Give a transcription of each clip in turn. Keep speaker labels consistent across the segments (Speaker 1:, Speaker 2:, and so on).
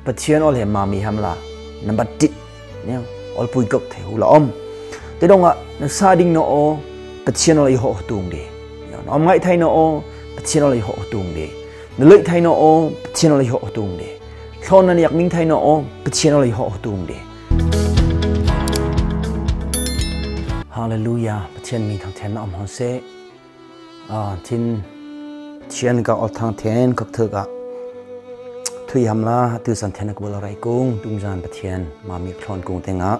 Speaker 1: ปัจเจียนอลเหมามีฮัมละนับบัดจิตเนี่ยอลปุยกเทหุละอมแต่ดงอ่ะนักซาดิงโนโอปัจเจียนอลihòตุงเดน้อมไงไทยโนโอปัจเจียนอลihòตุงเดนเลยไทยโนโอปัจเจียนอลihòตุงเดทอนนั้นอยากมิงไทยโนโอปัจเจียนอลihòตุงเดฮาเลลูยาปัจเจียนมีทางแทนอมฮอนเซทินเชียนกับอทางแทนกับเธอกะทุยฮัมลาตือสันเทนกับอะไรกุ้งดุงจานปัจเจียนมามีคลอนกุ้งเตงะ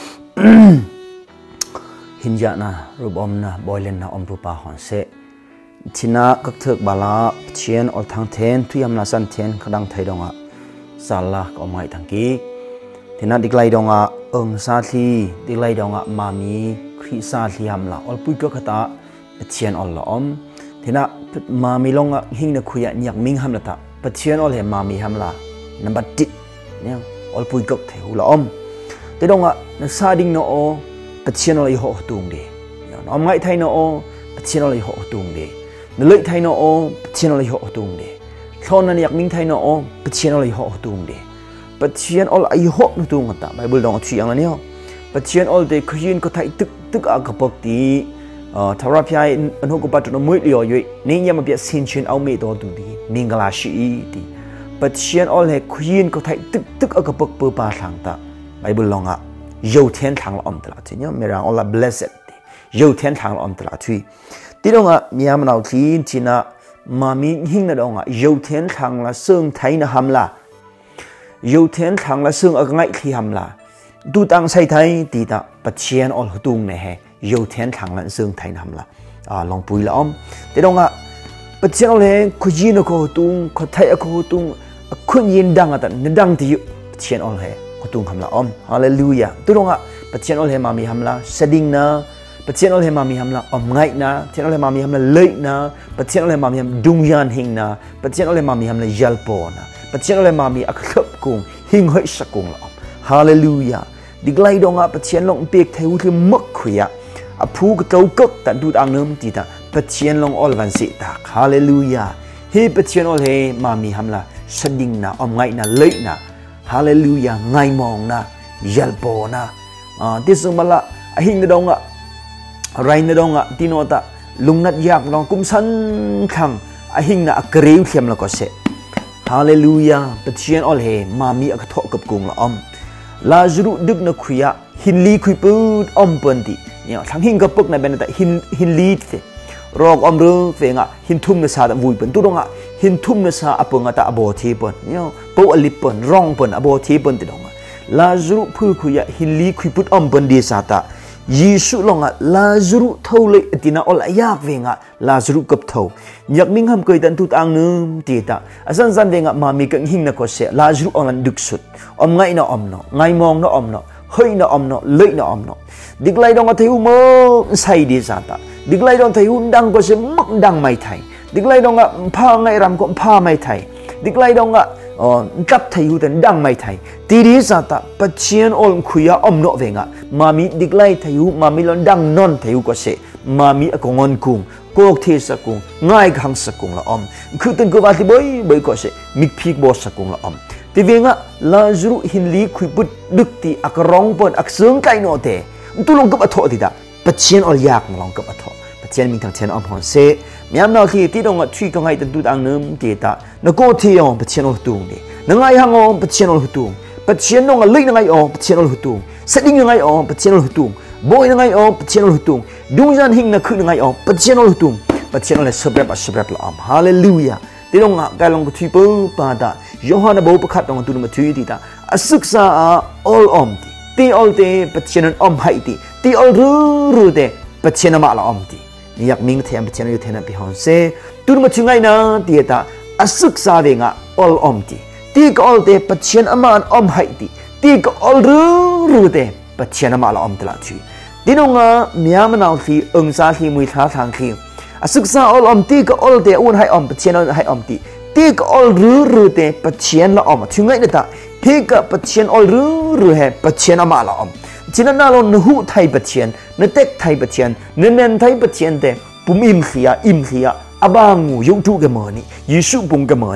Speaker 1: หินยานะรูปอมนะบอยเลนนะอมรูปาหอนเซทินะกักเถิกบาลาเชียนอลทางเทนทุยำนาสันเทนขดังไทยดงะสาลาก็ไม่ทังกีทินะดิกไลดงะซาลีดิกไลดงะมามีคริซาลีฮัมลาอลปุยก็ขตาเชียนอลละอมทินะมามีลงะหิงนะคุยะอยากมิงฮัมละตาเชียนอลเหมามีฮัมลานับบัดจิตเนี่ยอลปุยก็เทหุละอมแต่ดงะนักซาดิงโนโอปัจเจียนอลihòตุงเดน้อมไงไทยโนโอปัจเจียนอลihòตุงเดนเลยไทยโนโอปัจเจียนอลihòตุงเดทอนนั้นอยากมิงไทยโนโอปัจเจียนอลihòตุงเดปัจเจียนอลihòตุงกันตาไบเบิลดองชี้อย่างนั้นเนี่ยปัจเจียนอลเดขยินก็ไทยตึกอากาปกตีทาราพยายอันหกปัจจุบันมืดเลียวอยู่นี่ยังมาเบียดสินเชนเอาเมตอดูดีมิงกลาชีดีปัจเจียนอลเฮขยินก็ไทยตึกอากาปกเปิดปาทางตาไบเบิลลองอ่ะยูเทียนทางละอมตลาดทีนี้มีรางอัลลา blessed ยูเทียนทางละอมตลาดทีที่ตรงอ่ะมีอามันเอาทีจีน่ะมามีหิ้งนั่นตรงอ่ะยูเทียนทางละซึ่งไทยนะฮัมละยูเทียนทางละซึ่งอะไรที่ฮัมละดูตั้งใส่ไทยตีตาปัจเจียนอัลหุตุงเนี่ยเฮยูเทียนทางละซึ่งไทยนะฮัมละลองปุยละอมที่ตรงอ่ะปัจเจียนอัลเฮคุยินก็หุตุงคุไทยก็หุตุงคุณยินดังอ่ะแต่นดังที่ปัจเจียนอัลเฮตุงฮัมลาอมฮาเลลูยาตุรงะปัจเจียนอลเฮมามีฮัมลาสดิงนะปัจเจียนอลเฮมามีฮัมลาอมไงนะปัจเจียนอลเฮมามีฮัมลาเลยนะปัจเจียนอลเฮมามีฮัมดุงยันหิงนะปัจเจียนอลเฮมามีฮัมลายัลโปนะปัจเจียนอลเฮมามีอักขบกุงหิงเฮสกุงละอมฮาเลลูยาดิกไลดงะปัจเจียนลงเปียกเทวุที่มักขุยะอภูกเต้ากักแต่ดูอังเนิมตีตาปัจเจียนลงอลวันสิตาฮาเลลูยาเฮปัจเจียนอลเฮมามีฮัมลาสดิงนะอมไงนะเลยนะฮาเลลูยาไงมองนะยัลโปนะที่สมบัติหิงนดงะไรนดงะที่โนตะลุงนัดยากลองกุมสันขังหิงนะอักเรียวเทียมละก็เสฮาเลลูยาปัจเจียนอลเฮมามีอักทอกับกุงละอมลาจรุดึกนักขุยะหินลีขุยปืดอมเปินตีเนี่ยทั้งหิงกับปกในเป็นแต่หินลีเสรอกอมเรือเฟงะหินทุ่มในซาตะวุยเปินตุดงะหินทุ่มในซาอปงะตะอโบทีเปินเนี่ยปูอลิปเปินร่องเปินอโบทีเปินติดงะลาจรุพูดคุยหินลีคุยพุทธอมบันดีสาตายิสุลงะลาจรุเท่าเลยตินาอลายากเวงะลาจรุกับเท่าอยากมิ่งห้ามเคยตันทุตอังนึมตีตาสันสันเวงะมามีกังหิงนักเสลาจรุอมันดึกสุดอมไงนะอมเนาะไงมองนะอมเนาะเฮ้ยนะอมเนาะเลยนะอมเนาะดิกไลดองะเทวมักใส่ดีสาตาดิกไลดองเทวดังก็เสมักดังไม่ไทยดิกไลดองะผ้าไงรำก็ผ้าไม่ไทยดิกไลดองะจับไทยหูแต่ดังไม่ไทยตีดีสัตว์ปัจเจียนอลคุยอมโนเวงะมามีดิกไลไทยหูมามีลอนดังนอนไทยหูก็เสมามีอกงอนกุงโกกเทสกุงง่ายขังสกุงละอมคือตึงกบาติบ่อยก็เสมิกพีกบอสกุงละอมตีเวงะลาจรุหินลีคุยปุดดึกตีอักร้องปนอักเสืองไกโนเตตุลงกับอโทติดาปัจเจียนอลยากมาลองกับอโทปัจเจียนมีทางเชนอมฮอนเซมีอำนาจที่ตรงกับช่วยกันให้ตันตุอังเนิมเตตานักโกเทียงปัจเจียนอลตุงดีนังไงฮังอปัจเจียนอลหุตุงปัจเจียนนงเลยนังไงปัจเจียนอลหุตุงสดิ้งนังไงปัจเจียนอลหุตุงบอยนังไงปัจเจียนอลหุตุงดุงจันหิงนักคือนังไงปัจเจียนอลหุตุงปัจเจียนอลสเปรบละอัมฮาเลลูยาที่ตรงกับการลงกับช่วยปุ๊บปาตายอห์นบอกประคัดตรงกับตุนมาช่วยตีตาศึกษาอลอมตีอลเตปัจเจียนอมให้ตีอลรู้เตปัจเจียนมาละอมตีอยากมิ่งเทียมปัจเจียนอยู่เทียนพิฮอนเซตุนมาช่วยไงนะตีตาศึกษาเองอลอมตีตีก็อลเตปัจเจียนอมานอมให้ตีก็อลรู้เตปัจเจียนมาละอมตลอดชีที่น้องมีอามันเอาที่ซาที่มือท้าทางที่ศึกษาอลอมตีก็อลเตอุ่นให้อมปัจเจียนให้อมตีก็อลรู้เตปัจเจียนละอมช่วยไงเนตาที่ก็ปัจเจียนอลรู้ให้ปัจเจียนมาละอมฉะนั้นเราหนูหูไทยปัจเจียนนเต็กไทยปัจเจียนนเนนไทยปัจเจียนเตปุ่มอิมเขียอบางงูยงทุกเกมอนี่ยิสุปุ่งเกมอนี่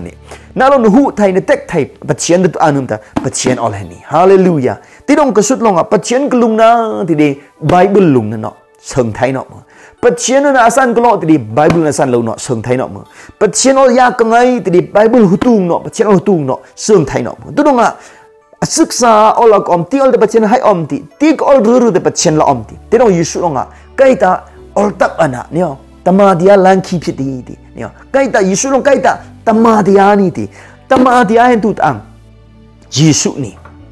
Speaker 1: น่าเราหนูไทยในเต็กไทยปัจเจียนตัวอันนึงแต่ปัจเจียนอะไรนี่ฮาเลลูยาที่น้องกระสุดลงอ่ะปัจเจียนกลุงนะที่ดีไบเบิลลุงนั่นเนาะเชิงไทยเนาะปัจเจียนน่ะอาสันก็เนาะที่ดีไบเบิลอาสันเราเนาะเชิงไทยเนาะปัจเจียนเอายากไงที่ดีไบเบิลหุตุงเนาะปัจเจียนหุตุงเนาะเชิงไทยเนาะตัวน้องอ่ะศึกษาเอาละก็อมที่เอาแต่ปัจเจียนให้อมที่ก็เอารู้แต่ปัจเจียนละอมที่น้องยิสุลงอ่ะใกล้ตาเอาตักอันน่ะเนี่ยตมาเดียลังคีพิธีเนี่ยใกล้ตายิสุลงใกล้ตาตมาเดียนี่ที่ตมาเดียเห็นตุตังยิสุนี่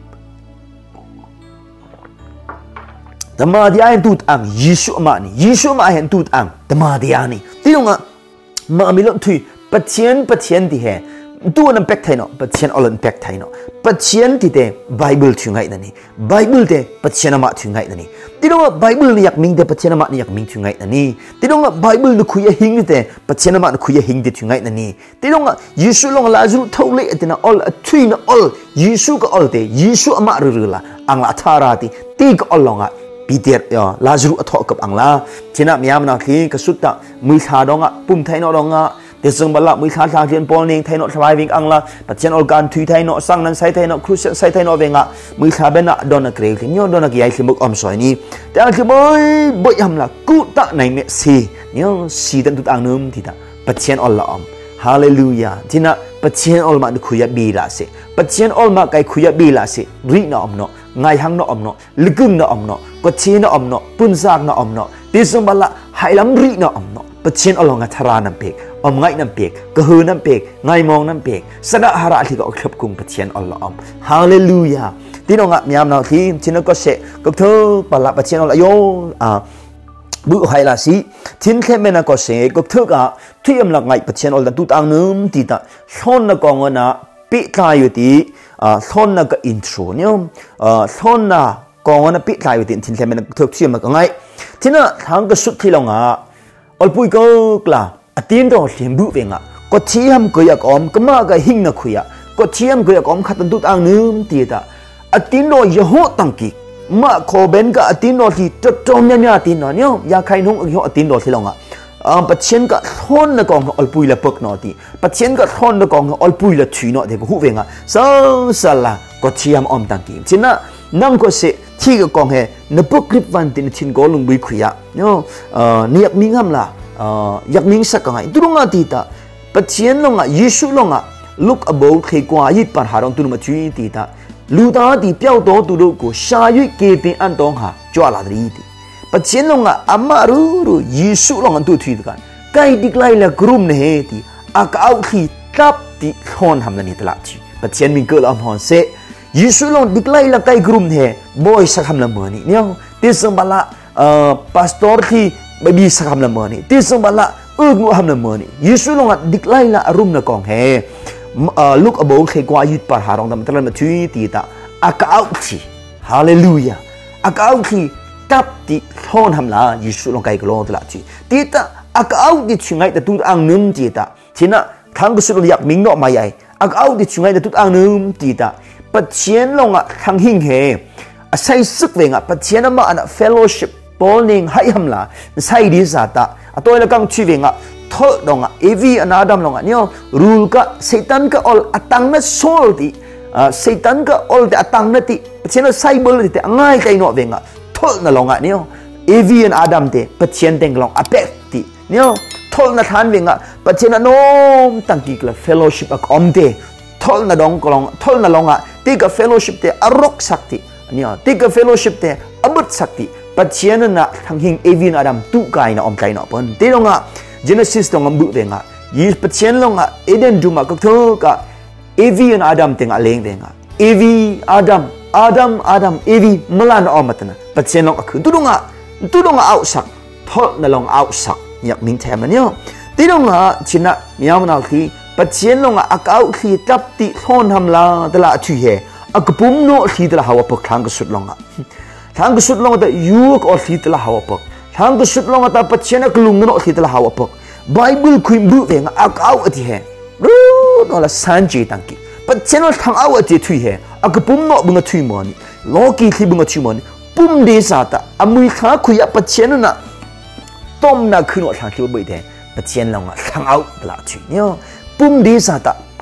Speaker 1: ตมาเดียเห็นตุตังยิสุมานี่ยิสุมาเห็นตุตังตมาเดียนี่ที่น้องอ่ะมาไม่ลงทุยปัจเจียนที่เหตัวนั้นเป็กไทยเนาะปัจเจียนอลันเป็กไทยเนาะปัจเจียนที่เตไบเบิลถึงไงนั่นนี่ไบเบิลเตปัจเจียนมาถึงไงนั่นนี่ที่น้องไบเบิลนี่อยากมิงเตปัจเจียนมานี่อยากมิงถึงไงนั่นนี่ที่น้องไบเบิลนี่คุยหิงเตปัจเจียนมานี่คุยหิงเตถึงไงนั่นนี่ที่น้องยิสุลงลาจูเท่าเล่เตนะอลทุยนะอลยิสุก็อลเตยิสุอามารือละอังละทาราติตีก็อลลงอ่ะปีเตอร์ลาจูอัทอกับอังลาที่น่ะมียามนาคีกสุดตะมือชาดองอ่ะปุ่มไทยนอดองอ่ะเดี๋ยวส่งบัลลังก์มือขาดทางเทียนปอลนิงไทยโนสบายวิ่งอังละปัจจัยอลการทุยไทยโนสังนั้นใส่ไทยโนครูใส่ไทยโนเวงะมือขาเป็นน่ะโดนนักเรียนเนี่ยโดนนักใหญ่ที่มุกอมสวยนี่แต่อันที่บ่อยยำละกูตะในเมสีเนี่ยสีตันตุตังนุ่มที่ตาปัจจัยอลละอมฮาเลลูยาที่น่ะปัจจัยอลมาคุยบีลาเสปัจจัยอลมาไกคุยบีลาเสรีน่ะอมเนาะไงหังน่ะอมเนาะลึกึ่งน่ะอมเนาะก็เชน่ะอมเนาะปุ่นซากน่ะอมเนาะที่ส่งบัลลังก์ให้ลำรีน่ะอมเนาะปัจจัยอลงะทารานัมเปกอมไงน้ำเปียกกระหือน้ำเปียกไงมองน้ำเปียกสระหาระที่ก็ครบกุงปัจเจียนอัลลอฮ์ฮาเลลูยาที่น้องมีอำนาจที่ที่นั่นก็เสกก็เธอปะละปัจเจียนอัลลอฮ์โยบุไฮลาสีทิ้งแค่เมนักก็เสกก็เธอก็ที่อำนาจไงปัจเจียนอัลลอฮ์ตุตังนึมที่ตาส่วนนักกองนะปิดท้ายอยู่ที่ส่วนนักอินโทรเนี่ยส่วนนักกองนะปิดท้ายอยู่ที่ทิ้งแค่เมนักเธอที่อำนาจไงที่นั่นทางก็สุดที่เราอัลปุยก็กล้าอัตินเราเลี้ยงบุเวงก็เชี่ยมก็อยากอมก็มาก็หิ้งนักคุยก็เชี่ยมก็อยากอมขัดตันตุตังนึมตีตาอัตินเราเยอะตังกิมาขอเบนก็อัตินเราที่จะจมเนี่ยอัตินเราเนี่ยอยากใครนุ่งเยอะอัตินเราที่เราปัจเจนก็ทนนักกองอัลปุยละปกนอตีปัจเจนก็ทนนักกองอัลปุยละถุยนอเด็กหูเวงสละก็เชี่ยมอมตังกิจินะนั่งก็เสที่ก็กองเหนปกริบวันตินชินก็ลงบุยคุยเนี่ยนี่อยากมีงามละอยากมิงสักไงตุรงอาทิตาปัจเจียนลงยิสุลงลุกอบาวเขกว่ายิปาร์หารองตุนมาจุยตีตาลูตาตีเปียวโตตุรุกุชายุเกติอันตองหาจวลาดรีตีปัจเจียนลงอามารูยิสุลงอันตุทุยกันไกดิกไลละกรุมเนเหตีอากาขีตับตีฮอนทำนันนี่ตลาดจีปัจเจียนมิงเกิลอัมฮอนเซยิสุลงดิกไลละไกกรุมเนบอยสักคำละเมื่อนี่เนี่ยที่สมบัติพาสตอร์ที่ไม่มีสักคำละเมื่อนี่ที่สมบัติงูคำละเมื่อนี่ยิสุลงดิกไลละอารมณ์ละกองเฮลูกอบาวเขกว่ายุดปาร์หารองตามตลาดมาทุยตีตาอากาขีฮาเลลูยาอากาขีตับติทอนทำละยิสุลงไกกลองตลาดจีตีตาอากาติช่วยแต่ตุอังนึมตีตาทีน่ะทางกุศลอยากมิงนอมาใหญ่อากาติช่วยแต่ตุอังนึมตีตาปัจเจียนลงทางหิ่งเฮใส่ซึกเวงปัจเจียนมาอันเฟลโลชิพปอลนิงให้ทำละใส่ดีสัตว์ตัวละกังชีวิงทอดงเอวีอนาดัมลงเนี่ยรูลก็เซตันก็อลอัตังนัสโซลติเซตันก็อลแต่อัตังนัติปัจเจียนใส่บอลติง่ายใจหน่อเวงทอดนั่นลงเนี่ยเอวีอนาดัมเตปัจเจียนเต็งลงอเปกติเนี่ยทอดนั่นทานเวงปัจเจียนโน้มตั้งกี่กละเฟลโลชิพอมเตทอดนั่นดงกลองทอดนั่นลงที่กับเฟลโลชิพเตอรกสักติเนี่ยที่กับเฟลโลชิพเตอบุตสักติปัจเจียนน่ะทางหิงเอวินอาดัมตุกายน่ะอมใจน่ะปนที่ลงเจเนซิสตรงบุเวงยิปัจเจียนลงเอเดนดูมาก็เท่ากับเอวินอาดัมเต็งเลงเต็งเอวีอาดัมเอวีมลานอมตันปัจเจียนลงคือตุลงเอาสักทอดน่ะลงเอาสักอยากมิงแถมเนี่ยที่ลงชินะมีอามันเอาคือปัจเจียนลงอากาศคือตับติทอนทำลาตลาดที่เหอักปุ่มโนที่ตลาดหาวปกทางก็สุดลงทางก็สุดลงแต่ยุกอที่ตลาดหาวปกทางก็สุดลงแต่ปัจเจียนกลุงโนที่ตลาดหาวปกไบเบิลคุยบุเวงอากาศที่เหรู้นั่นละสันจีตังกีปัจเจียนทางเอาที่ทุยเหอักปุ่มโนบุงทุยมันโลกีที่บุงทุยมันปุ่มเดซ่าตาอเมริกาคุยปัจเจียนน่ะต้มน่ะคือโนทางที่บุยเดปัจเจียนลงทางเอาตลาดที่เนี่ยปุ่มเดซ่าตา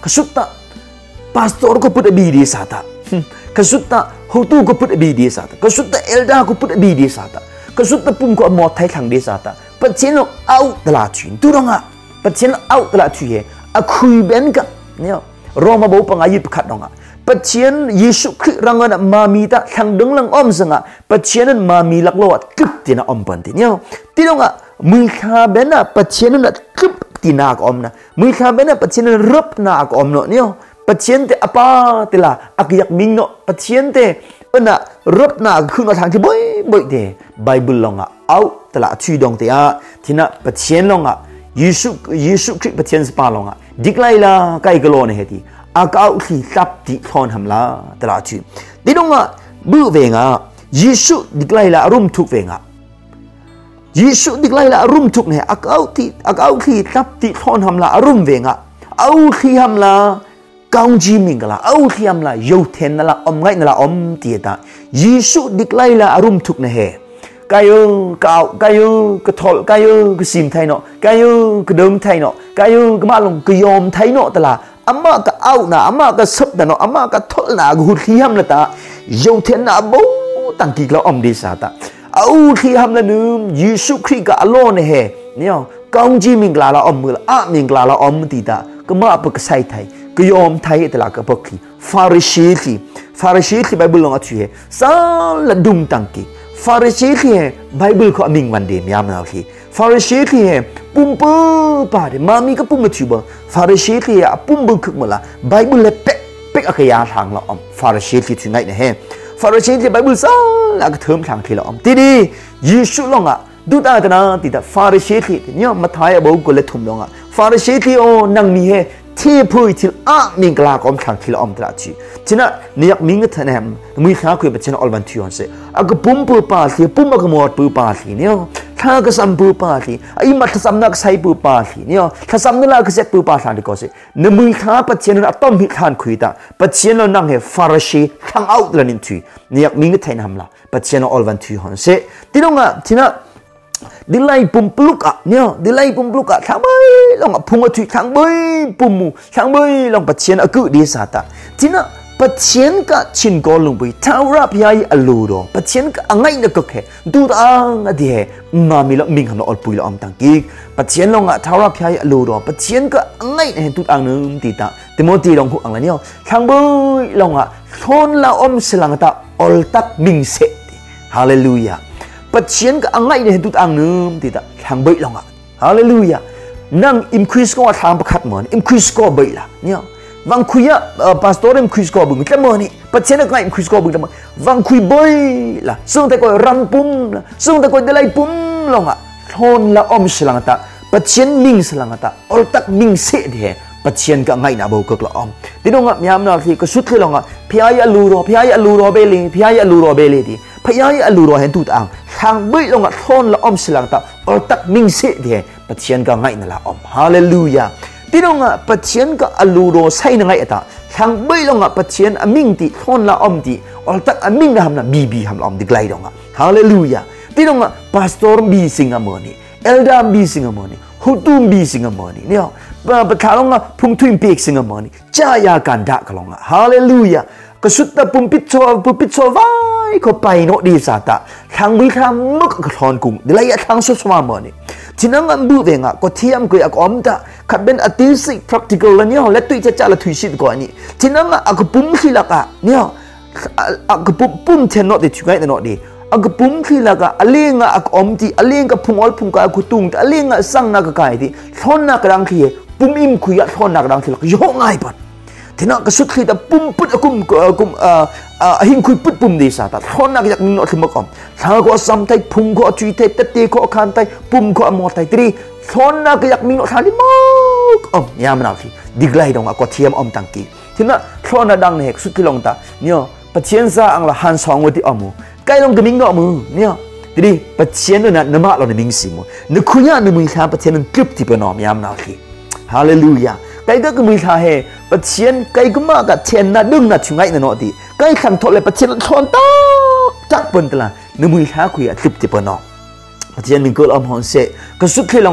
Speaker 1: กสุดตาพาสตอร์ก็พูดบีดีสาตากสุดตาฮูตูก็พูดบีดีสาตากสุดตาเอลดาก็พูดบีดีสาตากสุดตาปุ่มก็มอไทยทางดีสาตาปัจเจนเอาตลาดชุนตุรงะปัจเจนเอาตลาดชุยอะคุยเบนกับเนี่ยรอมาบอกปังอายุขัดดงะปัจเจนเยซูคริสต์รังกันมามีตาทางดึงลังอมสังะปัจเจนมามีลักโลดกึบตินะอมปันติเนี่ยติดงะมือขาเบนะปัจเจนนั้นกึบตินากอมนะมือขาเบนะปัจเจนรบนากอมเนาะเนี่ยปัจเจนเตอปาติละอักยักมิงเนาะปัจเจนเตนะรบนาคือทางที่บ่อยเดไบเบิลลงะเอาตลาดชุยดงเตียที่น่ะปัจเจนลงะเยซูคริสต์ปัจเจนสปาลงะดิกไลลาไกกโลเนี่ยทีอากาที่ทับที่ทอนทำลาตลาดชุยดิดงะบื้อเวงะเยซูดิกไลลารุมทุกเวงะเยซูดิกไลลารุมทุกเนี่ยอากาที่ทับที่ทอนทำลารุมเวงะเอาที่ทำลากางจีมิงกละเอาที่ทำลาโยเทนนั่นละอมไงนั่นละอมตีตาเยซูดิกไลลารุมทุกเนี่ยกายกระทอลกายกระสิมไทยเนาะกายกระเดิมไทยเนาะกายกระมาลงกระยอมไทยเนาะตลาอาม่าก็เอาหน้าอาม่าก็ซับแต่เนาะอาม่าก็ทอลหน้าก็หุ่นที่ทำละตาโยเทนน่ะบูตั้งกี่เราอมดีสาตาเอาที่ทำละนึมเยซูคริสต์ก็อโลเนี่ยเนี่ยกางจีมิงกละเราอมมือละอามิงกละเราอมตีตาก็มาปกใส่ไทยก็ยอมไทยตลาดก็ปกที่ฟาริสีที่ไบเบิลลงอัดช่วยสารละดุมตั้งกี่ฟาริสีที่ไบเบิลเขามิงวันเดียมยามนาทีฟาริสีที่ปุ่มปื้อป่าเดมามีก็ปุ่มมาชูบฟาริสีที่ปุ่มบึ้งขึ้นมาละไบเบิลเลยเป๊ะอะไรอย่างทางละฟาริสีที่ถึงไหนเนี่ยฟาริสีที่ไบเบิลสารละก็เทิมทางที่ละทีนี้เยซูลงอ่ะดูตาตนาติดฟาริสีที่เนี่ยมาทายบอกกูเลยทุ่มลงอ่ะฟาริสีที่โอ้นังมีที่พูดที่มิงกลากอมทางที่ละอมตราชีที่นั่นเนี่ยมิงก็ทำเนี่ยมือข้าคุยแบบเช่นอัลบันทิออนเซ่ก็ปุ่มปูปาสีปุ่มก็มอดปูปาสีเนี่ยถ้าก็ซ้ำปูปาสีไอ้มาถ้าซ้ำนักใส่ปูปาสีเนี่ยถ้าซ้ำนั่นละก็เสร็จปูปาสีก็เซ่ในมือข้าปัจเจนนั้นต้มหิทานคุยตาปัจเจนนั้นนั่งเหฟาริสีทางเอาละนินทุยเนี่ยมิงก็ทำเนี่ยปัจเจนอัลบันทิออนเซ่ที่นั่นที่นั่นดิไลปุ่มปลุกอ่ะเนี่ยดิไลปุ่มปลุกอ่ะทางใบลองพุ่งมาถุยทางใบปุ่มมูทางใบลองปัจเจียนอกุดีสาตาที่น่ะปัจเจียนก็ชินกอลงไปท้าวราพยายอลูโรปัจเจียนก็อังไงนักก็แค่ดูตาอันเดียมามีละมิงคำละอลปุยละอมตังกีปัจเจียนลองอ่ะท้าวราพยายอลูโรปัจเจียนก็อังไงเห็นตุอังนึงตีตาแต่โมตีลองหุอังละเนี่ยทางใบลองอ่ะทนละอมสลังตาอลตักมิงเสติฮาเลลูยาปัจเจียนก็อังไงเนี่ยตุอังนึงตีตาทางใบลองอ่ะฮาเลลูยานั่งอิมคริสก็ทางประคัดเหมือนอิมคริสก็ใบละเนี่ยวังคุยพาสตอร์อิมคริสก็บึงแต่เมื่อนี่ปัจเจียนก็อิมคริสก็บึงแต่เมื่อวังคุยใบละซึ่งแต่ก็รำปุ่มละซึ่งแต่ก็เดลัยปุ่มลงอ่ะทนละอมสลังตาปัจเจียนมิงสลังตาอลตักมิงเสดเหปัจเจียนก็อังไงนะบอกก็ละอมที่ตรงอ่ะมีอำนาจที่ก็สุดที่ลงอ่ะพี่อาลูโรพี่อาลูโรเบลีพี่อาลูโรเบลีดีพยายามลูรอเห็นตุอังทางใบลงอ่ะทนละอมสลังตาอลตักมิงเสดเหปัจเจียนก็ไงนั่นละอมฮาเลลูยาที่ตรงอ่ะปัจเจียนก็อลูโรใส่นั่งไงตาทางใบลงอ่ะปัจเจียนมิงติทนละอมติอลตักมิงนะทำนะบีทำละอมดิไกลตรงอ่ะฮาเลลูยาที่ตรงอ่ะพาสตอร์บีสิงห์มอนี่เอลดาบีสิงห์มอนี่ฮุตุมบีสิงห์มอนี่เนี่ยประธานลงอ่ะพุ่งทุ่งเปียกสิงห์มอนี่จ้ายากันดักลงอ่ะฮาเลลูยาก็สุดแต่ปุ่มปิดโซไว้เขาไปโนดีสาตาทางวิธามมึกกระทอนกุ้งเดี๋ยวระยะทางสุดสว่างมันนี่ที่นั่งอันบูเวงอ่ะก็เทียมกุยอักอมตาขัดเป็นอติสิก practical แล้วเนี่ยและตุยจะจ่าละถุยสิก่อนนี่ที่นั่งอ่ะก็ปุ่มขี้ละกะเนี่ยก็ปุ่มเทนโนดีถุยไงแต่โนดีก็ปุ่มขี้ละกะอเลี้ยงอ่ะก็อมตีอเลี้ยงก็พุ่งอลพุ่งก็ตุงอเลี้ยงอ่ะสั่งนักกายที่ทอนนักรังขี้ปุ่มอิมคุยทอนนักรังขี้ละก็ย่อง่ายปะที่นั่นก็สุดที่แต่ปุ่มปุ๊ดกุมหิ้งคุยปุ๊ดปุ่มดีสาตาทอนนักจากนิโนขึ้นมาก่อนถ้าก็ซ้ำไทยพุ่งก็จุยไทยตะเตะก็ขันไทยปุ่มก็มอไทยตรีทอนนักจากนิโนทาริมอกยามนาทีดีไกลตรงก็เทียมตังกีที่นั่นทอนนักดังเนี่ยสุดที่ลงตาเนี่ยปัจเจียนซาอังละหันสองวันที่มูใกล้ลงกับมิงก็มือเนี่ยทีนี้ปัจเจียนนั้นนมาเราในมิงสิมูนึกคุยนึกมือข้าปัจเจียนนั้นกริบที่เป็นนอมยามนาทีฮาเลลูยาไก่ก็มือท่าเฮปัจเจียนไก่ก็มากกับเทียนน่ะดึงน่ะช่วยไงน่ะดีไก่ขันทอเลยปัจเจียนทอนตาจักปนตละนึกมือท่าคุยคลิปที่ปนอปัจเจียนมิงก็อมหอนเสก็สุดที่ลงมาตาป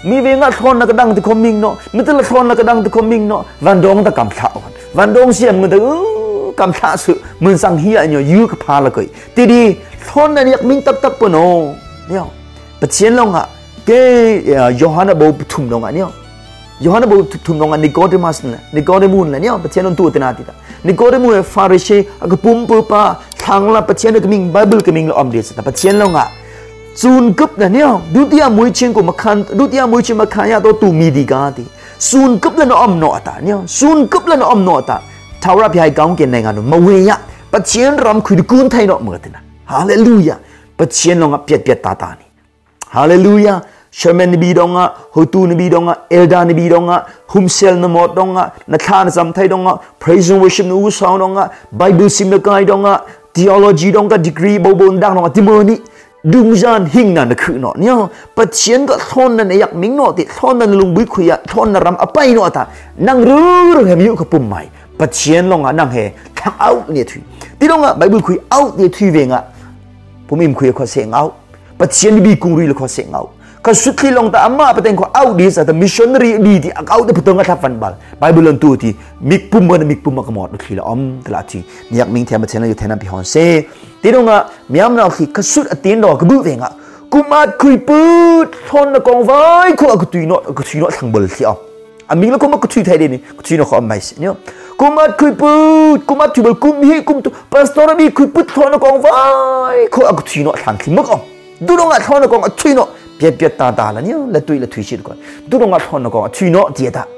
Speaker 1: มีเวงะทอนนักดังตะคอมิงเนาะมิตรละทอนนักดังตะคอมิงเนาะวันดองตะกำชาวันดองเสียมเงินตะกำชาสุมึงสังเฮียเนี่ยยื้อกพาละเกยทีดีทอนนั่นอยากมิงตับปนโอเนี่ยปัจเจียนลงอ่ะเกยอห์นน่ะบอกทุ่มลงอ่ะเนี่ยยอห์นน่ะบอกทุ่มลงอ่ะนิโคเดมัสเนี่ยนิโคเดมูนเลยเนี่ยปัจเจียนลงตัวเตนาติตานิโคเดมูฟาริเชอากปุ่มปุปะทางละปัจเจียนก็มิงไบเบิลก็มิงละอมเดสแต่ปัจเจียนลงอ่ะซูนกึบนะเนี่ยดูที่มวยเชียงกูมาคันดูที่มวยเชียงมาคันยาตัวตูมีดีกาติซูนกึบแล้วน้อมโนตาเนี่ยซูนกึบแล้วน้อมโนตาท้าวรับยายก้าวเก่งในงานมาเวียปัจเจียนรำคุยกุนไทยเนาะเมื่อตินะฮาเลลูยาปัจเจียนลงอ่ะเปียดตานี่ฮาเลลูยาเชเมนนบีดงอ่ะฮูตูนบีดงอ่ะเอลดานบีดงอ่ะฮุมเซลนมอดดงอ่ะนักข่าวสัมไทยดงอ่ะ praise and worship นูสาวดงอ่ะ Bible ซิมนักไก่ดงอ่ะ theology ดงอ่ะ degree บบนดังดงอ่ะที่มือนี้ดุงจานหิงนั่นคือเนาะเนี่ยปัจเจียนก็ทอนนั่นอยากมิงเนาะติทอนนั่นลุงบุยคุยทอนนั่นรำอภัยเนาะตานั่งรู้เห็นอยู่กับปุ่มใหม่ปัจเจียนลงอ่ะนั่งเฮทางเอาเนี่ยทุยที่ลงอ่ะไบเบิลคุยเอาเนี่ยทุยเวงอ่ะผมอิมคุยกับเสียงเอาปัจเจียนบีกุงรีเลยกับเสียงเอาก็สุดที่ลงแต่อาม่าประเด็นเขาเอาดีสัตว์มิชชันนารีดีที่เอาแต่ประตูงัดทับฟันบอลไบเบิลลันตัวที่มิกปุ่มมันมิกปุ่มมันก็หมดทีละตลาดที่นี่อยากมิงเทียมมาเชนอยู่เทนันพิฮอนเซ่ที่ลงอ่ะมีอำนาจที่ก็สุดตีนดอกกระบุเวงอ่ะกูมาคุยปืดทนกองไว้กูเอากระตุยเนาะทางบอลที่อามิงแล้วกูมากระตุยไทยเดนี่กระตุยเนาะเขาไม่ใช่เนี่ยกูมาคุยปืดกูมาถือบอลกูมีกูตัวพาสตอร์มีคุยปืดทนกองไว้กูเอากระตุยเนาะทางที่มึงดูลงอ่ะทนกองกระตุยเนาะเปียตาละเนี่ยละตุยชิดก่อนดูตรงอ่ะทอนก่อนทุยเนาะเดียดะ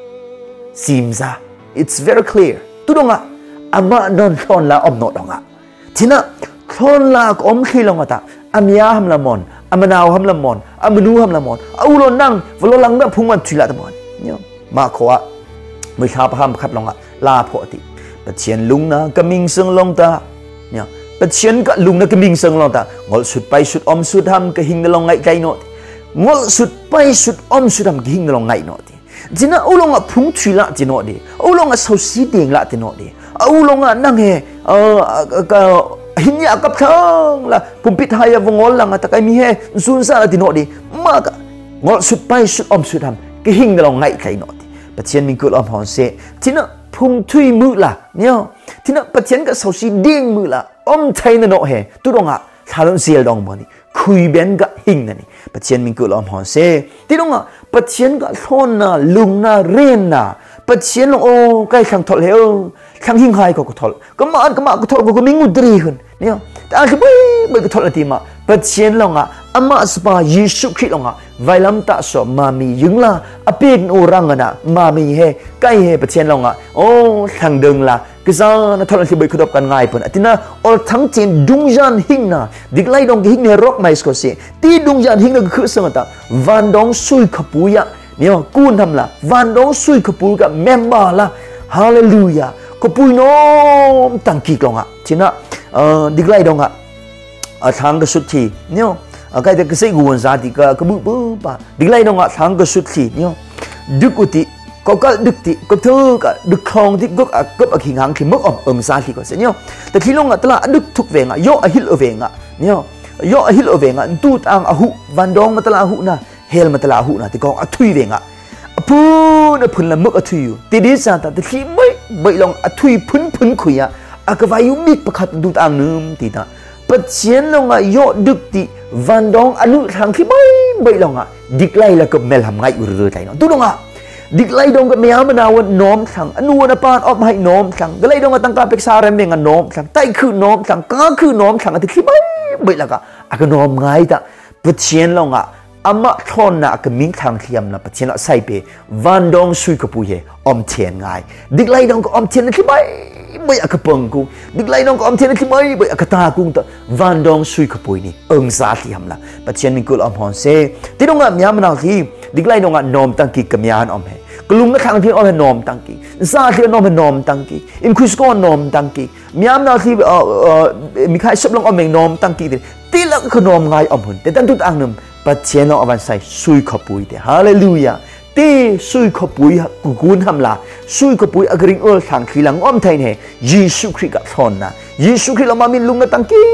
Speaker 1: seems it's very clear ดูตรงอ่ะอาม่านอนทอนละอมโนดองอ่ะทีน่ะทอนละก็อมขี้ลงอ่ะตาอามยาฮัมละมอนอามนาวฮัมละมอนอามนูฮัมละมอนเอาลนั่งวลลังแบบพุ่งมันทุยละตะมอนเนี่ยมาขวะไม่ชาพามขัดลงอ่ะลาพอติปัจเจียนลุงนะก็มิงซึ่งลงตาเนี่ยปัจเจียนก็ลุงนะก็มิงซึ่งลงตางอสุดไปสุดอมสุดทำก็หิงลงไงใจโนงอสุดไปสุดอมสุดทำกิ่งลงไงโนดีจีน่าอุลงอ่ะพุ่งชุยละจีโนดีอุลงอ่ะสาวสีเดียงละจีโนดีอุลงอ่ะนั่งเฮก็หินยากับทั้งละปุ่มปิดหายวงอลังอ่ะแต่ก็มีเฮซุนซาละจีโนดีมากงอสุดไปสุดอมสุดทำกิ่งลงไงใจโนดีปัจเจียนมีกุลอมฮอนเซจีน่าพุ่งชุยมือละเนี่ยจีน่าปัจเจียนก็สาวสีเดียงมือละอมไทยนั่นโนเฮตุดงอ่ะทารอนเซียลดองมันนี่คุยเบนก็หิงนั่นนี่ปัจเจียนมีกุลอมฮอนเซที่ตรงอ่ะปัจเจียนก็ทอนน่ะลุงน่ะเรียนน่ะปัจเจียนลงโอ้ใกล้ขังทอลเฮลขังหิงไฮก็ทอลก็มาก็ทอลก็มิงุดรีขึ้นเนี่ยแต่อันคือไม่ก็ทอลตีมาปัจเจียนลงอ่ะอามาสปาเยซูคริสต์ลงอ่ะไวลัมตาสอมามียึงละอเปนโอรังอ่ะมามีเฮใกล้เฮปัจเจียนลงอ่ะโอ้ทางเดิงละก็ซะนะทอลที่ไปคุดกันง่ายปุ่นที่น่ะออทั้งเจนดุงยันหิงน่ะดิกไลดงหิงเนี่ยร็อกไม่สกอเสียที่ดุงยันหิงน่ะคือสมตาวันดงสุยขปุยะเนี่ยกูนทำละวันดงสุยขปุยกับเมมบาละฮาเลลูยาขปุยน้อมตั้งกี่กองอ่ะที่น่ะดิกไลดงอ่ะทางก็สุดที่เนี่ยใครจะก็ใส่กวนซาติก็บุปะดิกไลดงอ่ะทางก็สุดที่เนี่ยดึกอุติก็ดึกที่ก็เธอก็ดึกคลองที่ก็ขิงหางที่มึกซาที่ก็เสียเนี่ยแต่ที่ลงอ่ะตลาดดึกทุกเวงอ่ะย่อหิลเวงอ่ะเนี่ยย่อหิลเวงอ่ะตูตางอหุวันดองมาตลาดหุนะเฮลมาตลาดหุนะที่กองทุยเวงอ่ะพูนพุ่นละมึกทุยอยู่ที่ดีซาแต่ที่ไม่ลงทุยพุ่นคุยอ่ะก็วายุมิกประคัดตูตางนึมที่น่ะปัจเจียนลงอ่ะย่อดึกที่วันดองอนุทางที่ไม่ลงอ่ะดิกไลแล้วก็เมลทำไงอยู่เรื่อยๆเนาะตูลงอ่ะดิกไลดงก็มีอามันาวน้อมสั่งอนุวนปานออกมาให้น้อมสั่งก็ไลดงก็ตั้งการเป็กษาเรื่องกันน้อมสั่งไตคือน้อมสั่งก้าคือน้อมสั่งที่ขี้ไม่ละก็ก็น้อมง่ายแต่ปัจเจียนลงอ่ะอามาทอนน่ะก็มิ่งทางเทียมนะปัจเจียนใส่ไปวันดงสุยกับปุยอมเทียนง่ายดิกไลดงก็อมเทียนขี้ไม่อยากกระเปิงกูดิกไลดงก็อมเทียนขี้ไม่อยากกระตากูแต่วันดงสุยกับปุยนี่ซาเทียมละปัจเจียนมีกุลอมฮอนเซที่ตรงอ่ะมีอามันาวที่ดิกไลดงอ่ะน้อมตั้งกี่กับมีอันอมเฮกลุ่มนักทางที่อมให้นอมตั้งกี่ซาที่นอมให้นอมตั้งกี่อิมคุสก็นอมตั้งกี่มีอำนาจที่มีใครชอบลงอมเองนอมตั้งกี่ตีละก็นอมง่ายอมหุ่นแต่ตั้งทุกอันนึงปัจเจนเราเอาไปใส่ซุยขบุยเดฮาเลลูยาตีซุยขบุยกุนทำละซุยขบุยอกริงทางที่หลังอมไทยเนี่ยเยซูคริสต์กับทอนนะเยซูคริสต์เรามามีลุงนักตั้งกี่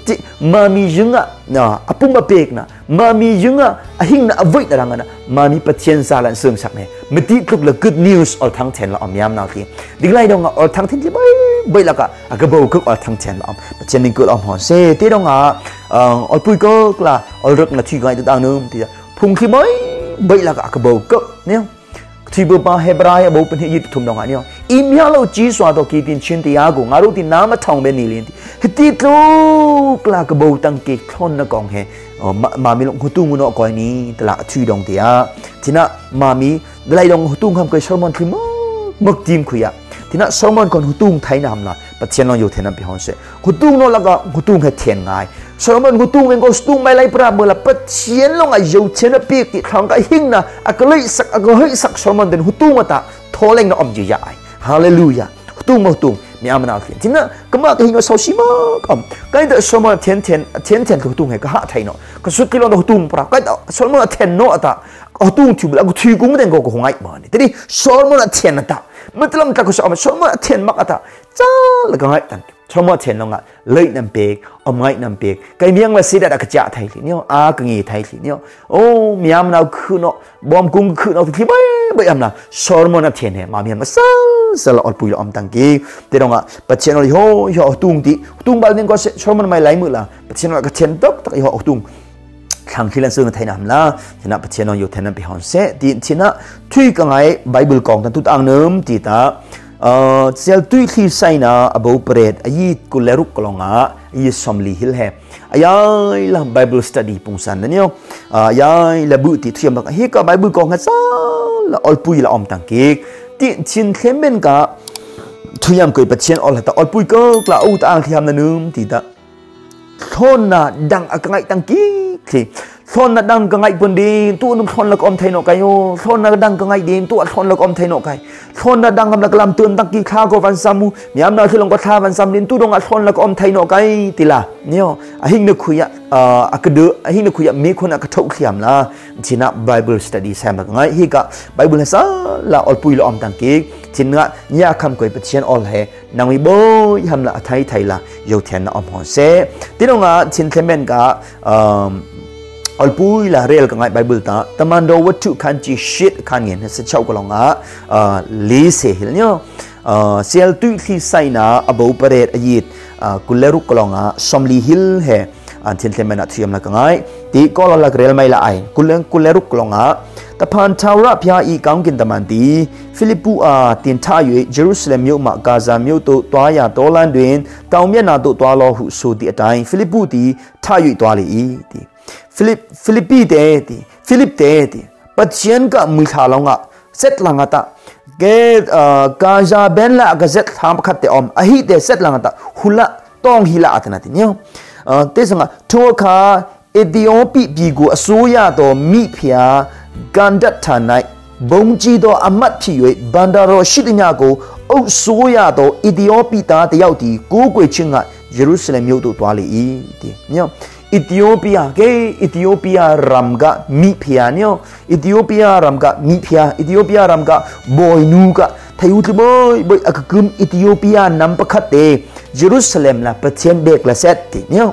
Speaker 1: มามียึงอ่ะนะอปุ่มบะเปกนะมามียึงอ่ะหิงนะอวัยนะรังนะมามีปะเทียนซาลันเสื่อมสักเนี่ยไม่ติดลุกละ good news ออทั้งเทนละอมยามนาทีดิ้งไล่ดงอ่ะออทั้งเทนที่ไม่ละก็กระบอกก็ออทั้งเทนละอมปะเทียนนี่ก็อมหอนเซ่ที่ดงอ่ะออปุยก็ละออรึกนะที่ไงต่างๆนึงที่พุ่งที่ไม่ละก็กระบอกก็เนี่ยที่บุปผาเฮบรายบุปผาที่ยึดทุ่มดงอันนี้อิมยาเราจีสวาตัวกีตินชินติยากูงารุติน้ำมาทองเบนีลินที่ติดลูกลากระบอกตั้งเกคลอนนักกองเฮมามีลงหุ่ตุงมุนอกอยนี้ตลาดชื่อดงเดียที่น่ะมามีไล่ลงหุ่ตุงคำเกยโซโลมอนที่มักจิมคุยที่น่ะโซโลมอนคนหุ่ตุงไทยนำละปัจจัยน้องอยู่เทนับพิฮอนเซหุ่ตุงโนละก็หุ่ตุงให้เทียนง่ายโซโลมอนหุ่ตุงเองก็หุ่ตุงไม่ไล่ปราบเมื่อละปัจจัยลงอยู่เทนับปีกที่ทางก็หิ้งนะก็เลยสักโซโลมอนเดินหุ่ตุงมาตาทอเล่งน้อมจีใหญ่ฮาเลลูยาหุ่ตุงมีอามันเอาเทียนที่น่ะก็มาก็หิ้งก็เศร้าชิมากก็ไอ้โซโลมอนเทียนหุ่ตุงให้ก็หาไทยเนาะก็สุดที่เราหุ่ตุงปราบก็โซโลมอนเทียนโนตาหุ่ตุงทิวแล้วก็ทิวกูไม่ได้ก็หงายบ้านนี่แต่ดิโซโลมอนเทียนตาไม่ต้องตะกุศลโซโลมอนเทียนมากตาจ้าแล้วก็หงายตันโซโลมอนเทียนลงอ่ะเลยน้ำเปกอมไงน้ำเปกไก่เมียงมาสิได้ก็จะไทยสิเนี่ยก็งี้ไทยสิเนี่ยโอ้มีอามันเอาคืนเนาะบอมกุ้งคืนเอาที่ไม่อามันโซโลมอนเทียนเนี่ยมามีมาสละอดปุยละอมตังกี้แต่ลงอ่ะปัจเจนเราโหตุงตีตุงบาลนี่ก็โซโลมอนไม่ไหลมือละปัจเจนเราก็เทียนตกตะกี้ตุงทางที่เราซื้อในไทยนำละที่นับปัจเจนเราอยู่ไทยนำไปฮอนเซที่นับทุยกันไงไบเบิลกองตั้งทุกอันนึงที่ตาเซลตุยที่ใส่นะอบูเปรตอายีกุเลรุกกลองอายีสมลีฮิลเฮอายายละไบเบิลสตัดดี้ปุ่งสันนั่นเนี่ยอายายละบุตรที่ทำกันเฮก็ไบเบิลกองกันซะละอลปุยละอมตังกิกที่ชินเข้มเป็นกะทุยามเคยปัจเจนอลแต่อลปุยก็กล่าวต่างที่ทำนั่นนึงที่ตาทนน่ะดังอะไรตังกิกที่ทนน่ะดังกังไงปุ่นดีตัวนุ่มทนละอมไทยนกไก่โยทนน่ะดังกังไงดีตัวทนละอมไทยนกไก่ทนน่ะดังกำลังกำตื่นตักกี้ข้าวก็วันซ้ำมูมีอำนาจที่ลงก็ท่าวันซ้ำดินตัวดงอัดทนละอมไทยนกไก่ตีละเนี่ยหิ้งนึกคุยกระเดือหิ้งนึกคุยมีคนกระทบเขียมละจีน่ะไบเบิลสตัดดี้แซมแบบไงฮิกะไบเบิลซะละอลปุยละอมตังกี้จีน่ะยาคำกุยเปเชียนอลเฮนางวิโบยทำละไทยละโยเทียนละอมหัวเซ่ตีดงอ่ะชินเทมเบนกะอลปุยละเรียลกันไงไบเบิลตาแต่มันดูวัตถุคันจีชิดคันเงินเสียเช่าก็ลองลีเสียเนี่ยเซลตุยที่ใส่นะอบูเปรตอายิดกุเลรุกก็ลองสมลีฮิลเฮอันเทนเทมันที่ยำละกันไงตีก็ลองละเรียลไม่ละไอกุเลรุกก็ลองแต่พันทาวราพยาอีกังกินตมันตีฟิลิปปูตินท่าอยู่เยรูซาเล็มอยู่มากาซามิวตัวใหญ่ตัวลันเดนตาวเมียนาตัวลอหุสูติอันฟิลิปปูตีท่าอยู่ตัวลีตีฟิลิปปีเตติฟิลิปเตติปัจเจียนก็มือขาลงเซตลังตาเกกาจาเบนละก็เซตทำขัดเตอมอหิเตเซตลังตาหุละต้องหิละอัตนาติเนี่ยเตสังทัวขาเอธิโอปีปีกูอสูยาตัวมีเพียกันดัตทานายบงจีตัวอามัดพิเวบันดารชิดญากูอุสูยาตัวเอธิโอปีตาเตียวตีกูกวยชิงะเยรูซาเล็มยูตัวลีตีเนี่ยEthiopia ke Ethiopia ramga mi phia nyo Ethiopia ramga mi phia Ethiopia ramga boy nu ka thayu ti boy akakum Ethiopia nam pakhat te Jerusalem la patchen bek la set ti nyo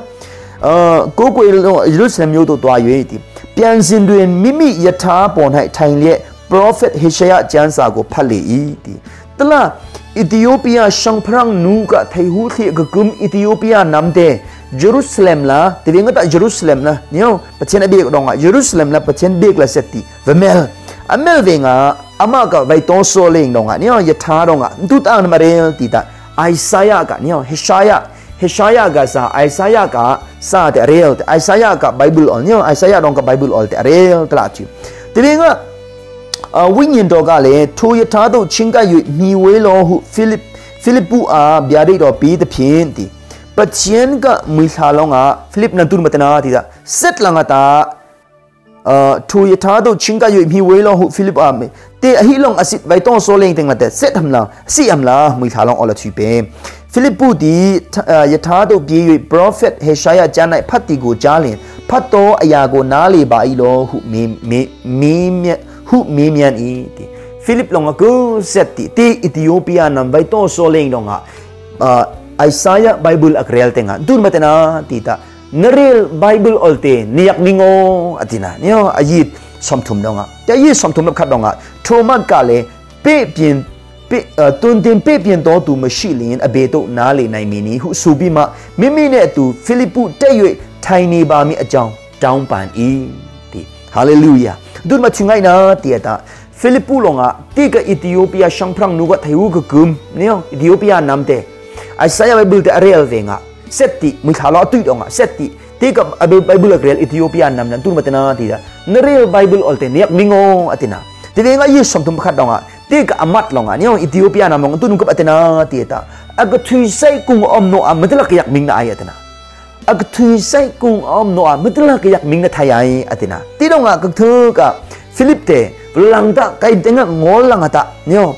Speaker 1: ko ko Jerusalem yo to twa yue ti pian sin twen mimi yatha pon hai thain le prophet Hosea ကျမ်းစာကိုဖတ်လေ၏ti tla Ethiopia shangprang nu ka thayu thi akakum Ethiopia nam te Jerusalem la tiwing ta Jerusalem la nyo pachen abek dong Jerusalem la pachen bek la seti vemel amel venga ama ka vai to so leng dong nyo yatha dong tu ta na marel ti ta Isaiah ka nyo Hesaya ga sa Isaiah ka sa te real Isaiah ka Bible on nyo Isaiah dong ka Bible all te real tla chi tiwing wing yin do ga le thu yatha do chinga yu mi we lo hu Philippu bya ri do pi te phin tiปัจเจียนก็มือชาลงฟิลิปนันตุนมาตนาทีละเสร็จลังตาทูยท้าดูชิงก็อยู่มีเวลาหุฟิลิปเตะฮิลงอสิตไว้ต้องโซเลงติงละแต่เสร็จทำละสี่ทำละมือชาลงอลาทีเปฟิลิปปูดียท้าดูบีอยู่ prophet เฮชายาจานในพัตติกูจาลินพัตโตอายาโกนาลีบาอิโลหุมีเมียนอีฟิลิปลงก็เสร็จตีอิธิโอเปียนำไว้ต้องโซเลงลง Isaiah Bible akrel tenga dun matena tita naril Bible olte niyak ningo atina nyo ayit somthum donga ta yit somthum khat donga thoma kale pe pin pe tun tin pe pin to tu machilin abeto na le nai mini hu subi ma mimi ne tu Philippu tayywe thaini ba mi achang taung pan i ti hallelujah dun ma chingai na tiata Philippu longa tika Ethiopia shangprang nuga thayu ka kum nyo Ethiopia namte Isaiah Bible te arel venga seti mithalo tu donga seti tika Bible arel Ethiopia nam nan tur matena tida narel Bible olte niak ningo atina tivenga yi somtum khat donga tika amat longa nyo Ethiopia nam long tun ko atena tieta aga thui sai kung om no amatla kayak ming na ay atina aga thui sai kung om no amatla kayak ming na thayai atina tidonga kakthu ka Philip te langta kai tenga ngol langata nyo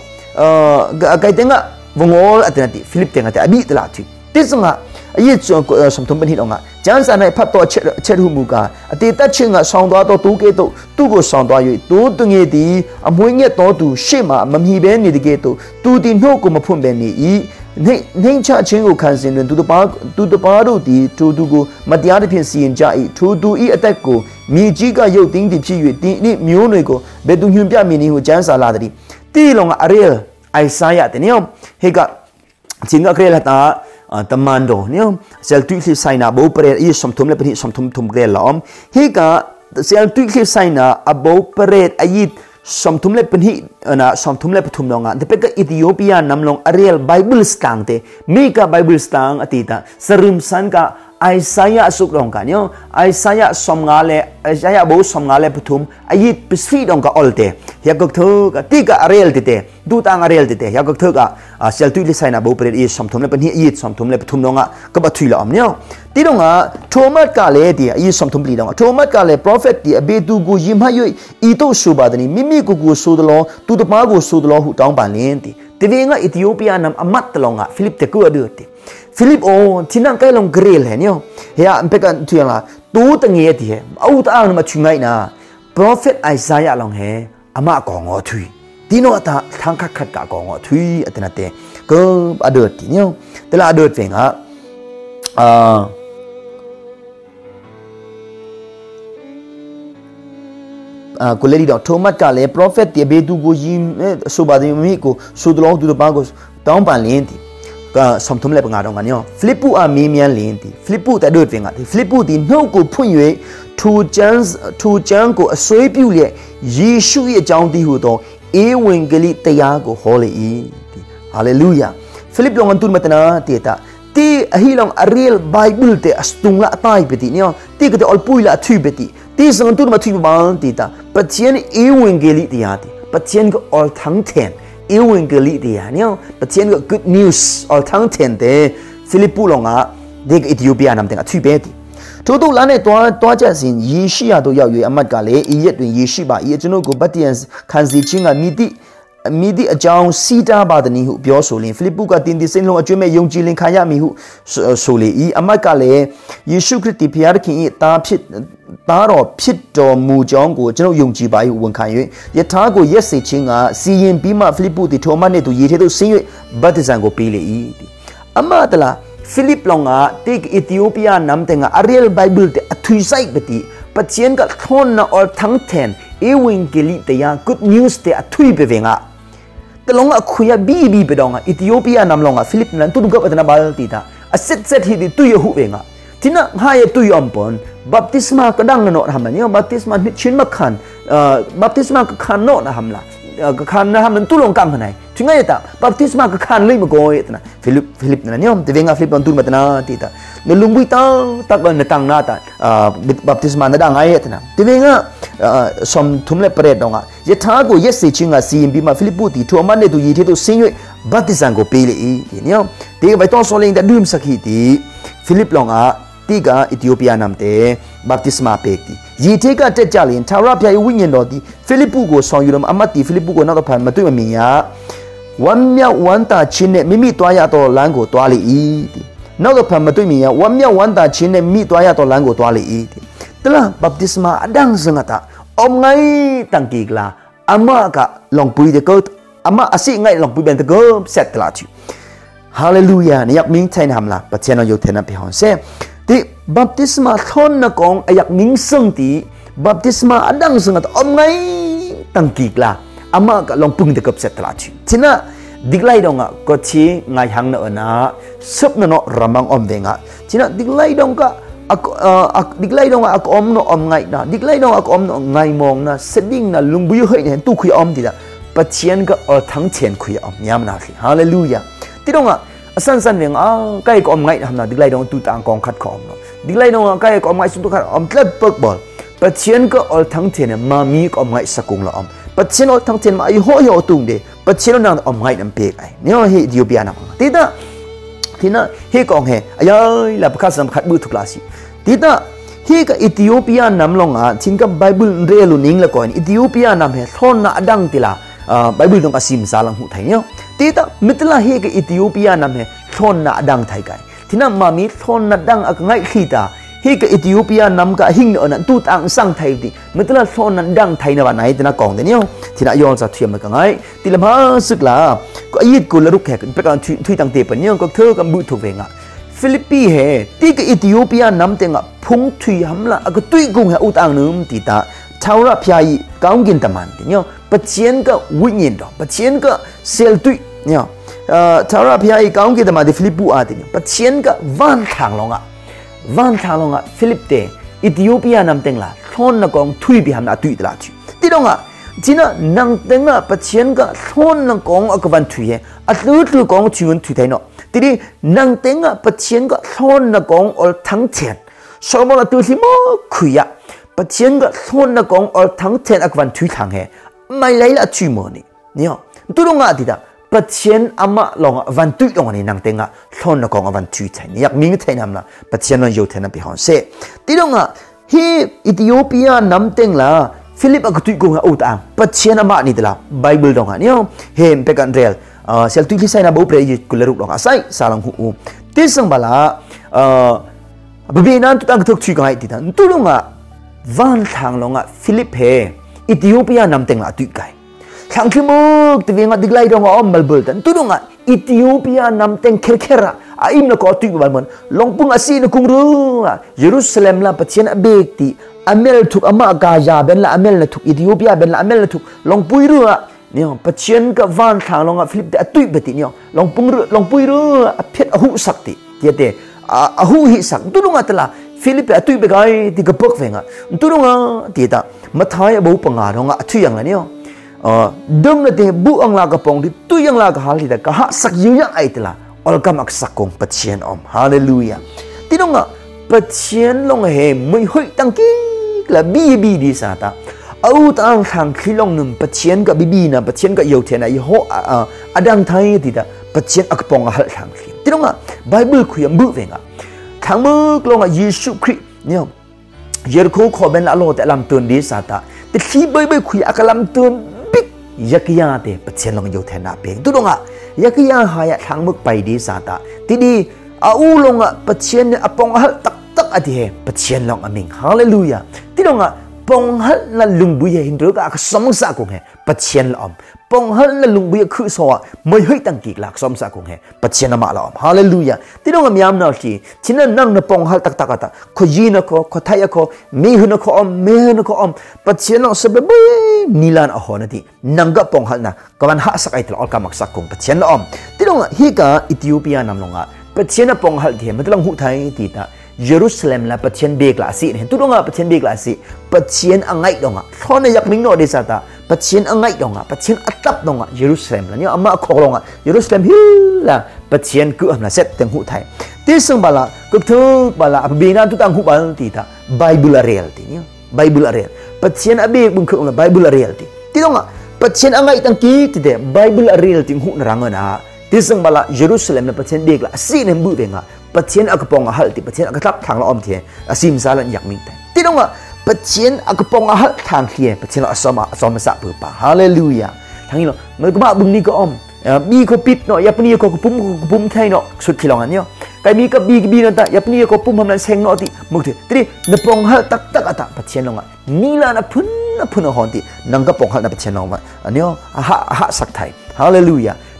Speaker 1: kai tenga vongol atinati Philip tenga te abi tla thi tisanga ayi somthum ban hidonga jansa nai phat to cheru muka atita chinga songdwa to tu ke to tu ko songdwa yui tu tunge di amoi nge to tu shima mamhi be ni de to tu di no ko maphum be ni i nei cha chin ko khan sin tu to pa ro di tu ko matya de phin sin ja i tu i attack ko mi ji ka yau ting di phit yui ti ni myo noi ko be tu hyun pya mi ni ho jansa la di ti long arel Isaiah te niyo heka jinga krel ta tamando niyo sel tu khli saina bo pare i somthum le pani somthum thum krel lom heka sel tu khli saina abo pare ayit somthum le pani na somthum le pathum longa te peka Ethiopia namlong ariel Bible stang te meka Bible stang atita sarum san ka Isaiah asuk dong ka nyo Isaiah Isaiah bo somngale pathum ayit pisfi dong ka olte yakok thu ka tika ariel tite du tang ariel tite yakok thu ka sel tu li saina bo pare i somthum le pani i somthum le pathum longa ka ba thui la am nyo ti donga thomat ka le ti i somthum li donga thomat ka le prophet ti abetu go yimha yoi i to subadani mimi ku su dlo tu to pa go su dlo hu tang ban len ti tivenga Ethiopia nam amat longa Philip te ku adu ti Philip o tinang kai long grill he nyo ya mpeka thuya la tu tangi ti he au ta ang ma chungai na prophet Isaiah long he ama ko ngo thui tino ta thang khat khat ka ko ngo thui atena te ko adu ti nyo tela adu venga kuleri do thomat ka le prophet ti be du go yim subadi mi ko sudlo du ba go taung ban lin ti ka somthum le nga dong nyo Philippu a mi mian lin ti Philippu ta dot venga ti Philippu ti no ko phun yue thu chang ko asoi pyu le Yeshu ye chang ti hu to ewangelie taya ko hole i ti hallelujah Philip long antun matana ti ta ti ahi long a real Bible te astung la tai peti nyo ti ka te ol pui la thu peti ti sang antun ma thu ba ti ta patien ewangelie ti ya ti patien ko ol thang ten ewangelie ti ya nyo patien ko good news ol thang ten te Philippu longa de Ethiopia nam te thu pe ti to to la ne to cha sin Yeshia to yaw yue amat ka le i yet twin Yeshi ba i chno ko batian khan si chin ga midi a chang sita ba dani hu pyo so lin Philippu ka tin ti sin long a chwe me yong ji lin kha ya mi hu so le i amat ka le Yeshu Khrih ti phya khin i ta phit ta ro phit do mu chang ko chno yong ji ba hu wan khan yue yatha ko yes se chin ga si yin bi ma Philippu ti thoma ne tu yi the to sin yue baptism ko pi le i amat la Philip longa tik Ethiopia nam tenga ariel Bible te athui sai beti patien ka thon na or thang ten ewangelie te ya good news te athui be venga te longa khuya bi be donga Ethiopia nam longa Philip nan tu ga patna bal ti ta set hi di tu ye hu venga tina ha ye tu yom pon baptisma kadang no hamani baptisma ni chin ma khan baptisma ka khan no na hamla ka khan na ham tu long kam hanai thinga ta baptisma ka khan lei ma go etna Philip na nyom te venga Philip on tu matna ti ta ne lungui ta tak ban na tang na ta baptisma na dang ai etna te venga som thumle pare donga ye tha go yes se chinga si bi ma Philippu ti tho man ne tu yi the to sin yue baptism ko pe le i nyom te vai ton so ling da dum sakhi ti Philip longa ti ka Ethiopia nam te baptisma pe ti yi the ka tet ja lin thara phya yi winyin do ti Philippu ko song yu lam amat ti Philippu ko na to phan ma twi ma min ya wan myaw wan ta chin ne mimi twa ya to lang ko twa le i ti naw to phan ma twi min ya wan myaw wan ta chin ne mimi twa ya to lang ko twa le i ti tla baptisma adang zangata om ngai tang ki kla ama ka long pui de ko ama asi ngai long pui ben de ko set la chi ฮาเลลูยาเนี่ยมิงไทยนำละปัจเจนเอาอยู่เทนับไปหอนเซ่ที่บัพติศมาท่อนนักองอยากมิงซึ่งที่บัพติศมาอดังซึ่งอมไงตั้งกีกละอามาก็ลองปุ่งเด็กกับเสร็จละทีทีน่ะดิกไลดงอ่ะก็ชี้ไงหังเนอนะซับเนาะรำมังอมเดงอ่ะทีน่ะดิกไลดงก็ดิกไลดงอ่ะก็อมเนาะอมไงนะดิกไลดงอ่ะก็อมเนาะไงมองนะเสดิ้งนะลุงบุยเห็นเห็นตู้คุยอมทีละปัจเจนก็ทั้งเชียนคุยอมยามนาทีฮาเลลูยาที่ดงอ่ะสั้นๆเวียงใกล้ก็อมไงทำนะดิกไลดงตู้ต่างกองคัดขอมเนาะดิกไลดงใกล้ก็อมไงสุดทุกขัดอมเล็บเปิกบอลปัจเจนก็ทั้งเชียนมามีก็อมไงสักกุงละอมปัจเจนทั้งเชียนมาไอ้หัวหัวตุงเดปัจเจนนั่งอมไงน้ำเปียกไอ้เนี่ยเฮดิโอเปียนะที่น่ะเฮกองเฮอายหลับข้าสำคัญบุตรคลาสีที่น่ะเฮก็อิธิโอเปียนำลงชินกับไบเบิลเรียลุนิงละก่อนอิธิโอเปียนำเฮทอนน่ะดังติละไบเบิลต้องอาศิมสาลังหูไทยเนี่ยที่น่ะมิตรละเฮก็อิธิโอเปียนำเฮทอนน่ะดังไทยกันที่น่ะมามีทอนน่ะดังอักไงขีตาเฮก็อิธิโอเปียนำก็หิงเนอนั่นตู้ต่างสังไทยดิมิตรละทอนน่ะดังไทยนะวันไหนที่น่ะกองเดียวที่น่ะย้อนจะเทียมมันก็ไงที่ละมาสึกละก็อีดกุลลุกแขกเป็นการทุยต่างเตปเนี่ยก็เธอกับบุตรเวงฟิลิปปีเฮที่ก็อิธิโอเปียนำเต็งพุงทุยหำละก็ตุยกุงเฮอุตังนึมติตาชาวราพยายก้าวกินตะมันเนี่ยปัจเจนก็วิญญาณปัจเจนก็เซลตุยเนี่ยชาวราพยายก้าวกินตะมันที่ฟิลิปปูอาติเนี่ยปัจเจนก็วันทางลงฟิลิปเตอิธิโอเปียนำเต็งละทอนนักองทุยบิหำละตุยตลาดที่ตรงจีน่ะนังเต็งปัจเจนก็ทอนนักองอักวันทุยลุกองทุยวันทุยไทยเนาะทีนี้นังเต็งปัจเจนก็ทอนนักองอลทั้งเทียนสมมติตัวที่มั่วคุยปัจเจนก็ทอนนักองอลทั้งเทียนอักวันทุยทางเฮไม่เลยละทุยโมนี่เนี่ยตัวตรงที่ด่าปัจเจนอามาลงวันทุยลงนี่นังเต็งทอนนักองวันทุยไทยนี่อยากมีเงินไทยนำละปัจเจนเราอยู่ไทยนำไปหอนเซ่ที่ตรงเฮอิธิโอเปียนำเต็งละฟิลิปก็ตุยกุงอุตอังปัจเจนอามานี่ตละไบเบิลดงเนี่ยเฮมเป็นกันเรียลเซลตุยที่ใส่นาบุเปรย์กุลลุกดงใส่สาลังหูที่สังบาลาบบีนั้นตุตังทุกทุยกันไอ้ที่นั่นตุลงวันทางลงฟิลิปเฮอิธิโอเปียนำเต็งละตุยกันทางที่มุกที่เวียงดิกไลดงมัลเบิลตันตุลงอิธิโอเปียนำเต็งเคระอิมนักอตุยบัลมันลงปุ่งอาศีนกุงรู้เยรูซาเล็มละปัจเจนเบกตีอเมลทุกอเมกาจาเป็นละอเมลทุกอิธิโอเปียเป็นละอเมลทุกลงปุยรู้เนี่ยปัจเจนกับวันทางลงฟิลิปเตตุยเบติเนี่ยลงปุยรู้เพชรหูสักติเจเตหูหิสักตุลงตละฟิลิปเตตุยเบกไอที่กระปุกเวงตุลงที่ตามาทายบุปงาลงทุยยังละเนี่ยดมละเตบุอังลากระปองที่ตุยังลากหาลิตากะหักสักยืยังไอตละอลกามักสักกงปัจเจนฮาเลลูยาที่น้องปัจเจนลงเฮไม่หุยตั้งกี้ละบีดีสาตาเอาตั้งทางขี้ลงหนึ่งปัจเจนกับบีนะปัจเจนกับยูเทนะยี่ห้ออดังไทยที่ตาปัจเจนอักปองหัลทางขี้ที่น้องไบเบิลคุยบุเวงทางมือลงเยซูคริสต์เนี่ยเยรูโคขอเป็นละโลแต่ลำตัวดีสาตาแต่ที่ไบเบิลคุยอักลำตัวยักยาเตปัจเจนลงอยู่แทนนาเปงตุดงยักยาหายทางมึกไปดีสาตาที่ดีอูลงปัจเจนอปองหัลตักอดีปัจเจนลงอมิงฮาเลลูยาที่ดงปองหัลนั่นลุงบุยหินเรื่องก็สมศักดิ์คงเหปัจเจนละอมปองหัลนั่นลุงบุยคือสวะไม่ให้ตั้งกิกหลักสมศักดิ์คงเหปัจเจนมาละอมฮาเลลูยาที่ดงมีอำนาจที่ที่นั่นนั่งในปองหัลตักตาขยีนขไทยขมีหุนขอมมีหุนขอมปัจเจนละสบายนิลานอหอนะที่นั่งกับปองหัลนะก็มันหาสักไอตลอดกามักสักคงปัจเจนละอมที่ดงฮิกาอิธิโอเปียนำลงปัจเจนปองหัลที่มันต้องหูไทยที่ตาเยรูซาเล็มละปัจเจนเบกลาสีเห็นตุดงปัจเจนเบกลาสีปัจเจนอังไงดงท่อนยักมิงโนดิสาตาปัจเจนอังไงดงปัจเจนอัตตับดงเยรูซาเล็มละเนี่ยอามาขอลงเยรูซาเล็มฮิละปัจเจนกูอันละเซตเต็งหูไทยที่ซึ่งบาลาก็ถือบาลาบีนันตุตังหูบาลตีตาไบเบิลเรียลตีเนี่ยไบเบิลเรียลปัจเจนอเบกบุญคือไบเบิลเรียลตีที่ดงปัจเจนอังไงตั้งกี้ที่เดไบเบิลเรียลตีหูนรังเงินที่ซึ่งบาลาเยรูซาเล็มละปัจเจนเบกละสีเนมบุเวงปัจเจนอักปองหัลติปัจเจนอักทับทางละอมเทียซิมซาลันอยากมิงแต่ที่น้องปัจเจนอักปองหัลทางเทียปัจเจนละสมสับปืนป่าฮาเลลูยาทางนี้เนาะมันก็มาบุญนี้ก็อมมีก็ปิดเนาะยับนี้ก็ปุ่มไทยเนาะสุดที่ลองอันเนาะใครมีก็บีนั่นแต่ยับนี้ก็ปุ่มทำนั้นเซ็งเนาะที่มุกที่ทีนี้นปองหัลตักอัตปัจเจนลงนี่ละนะพุ่นหอนที่นังก็ปองหัลนะปัจเจนลงอันเนาะหะสักไทยฮาเลลูยา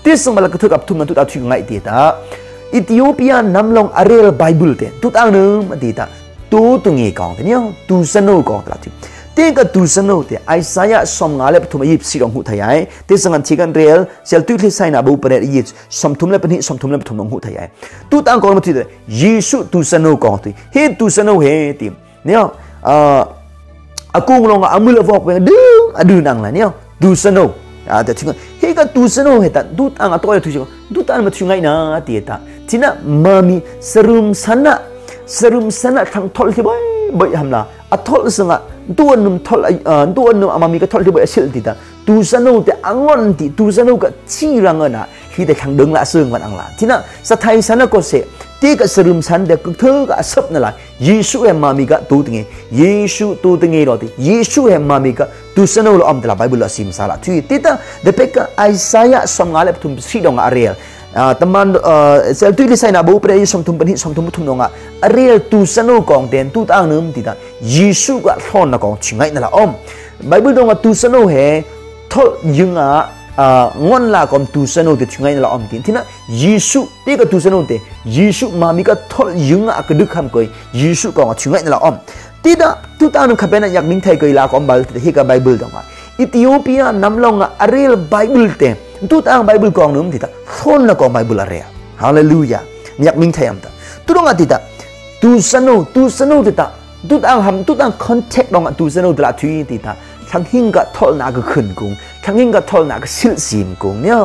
Speaker 1: ที่สมัยละก็เท่ากับทุนมันตุตาทุยง่ายตีตาอิธิโอเปียนำลงอาเรียลไบเบิลเตตุตังนึงมาตีตาตูตุงเอกองเตเนี่ยตูสนุกองตลาดที่เต็งก็ตูสนุกเตไอซายะสมงาเลปทุมยิบสิรองหุทยายเต็งสังชิกันเรียลเซลตุที่ไซนาบูเปเรยิบสมทุมเลปนิสมทุมเลปทุมองหุทยายตุตังกองมาตีเตเยซูตูสนุกองตีเฮตูสนุกเฮตีเนี่ยaku ngulong amul avok wen adu nang la niao du sano ta thing he ka du sano he ta du tang atoy thu du tan ma thungai na ti ta tina mami serum sana thang thol thi bai hamla athol sanga duanum thol duanum amami ka thol thi bai sil ti ta du sano te angon ti du sano ka chi rangana hi de khang deng la seung wan ang la tina sa thai sana ko se ti ka serum san de ku thơ ka sap na la yesu he mami ka tu tinge yesu tu tinge ro ti yesu he mami ka tu sano lo am la bible sim sala thi ti ta de peka isaiah som ngale thum si dong ariel teman sel tu li sai na bu pre som thum pani som thum thum dong ariel tu sano kong ten tu tang num ti ta yesu ka thon na kong chingai na la om bible dong tu sano he thol yunga ngon la kom tu sano te chungai la om tin thina yesu te ka tu sano te yesu mami ka thol yung a ka duk kham koi yesu ko chungai la om ti da tu ta nu khabena yak ming thai koi la kom bal te he ka bible dong Ethiopia namlong a real bible te tu ta bible kong num ti ta thon na ko bible a real hallelujah yak ming thai am ta tu dong a ti ta tu sano ti ta tu ta ham tu ta contact dong tu sano la thui ti ta thang hing ka thol na ka khun kung thang hing ka thol na ka sil sim kung nya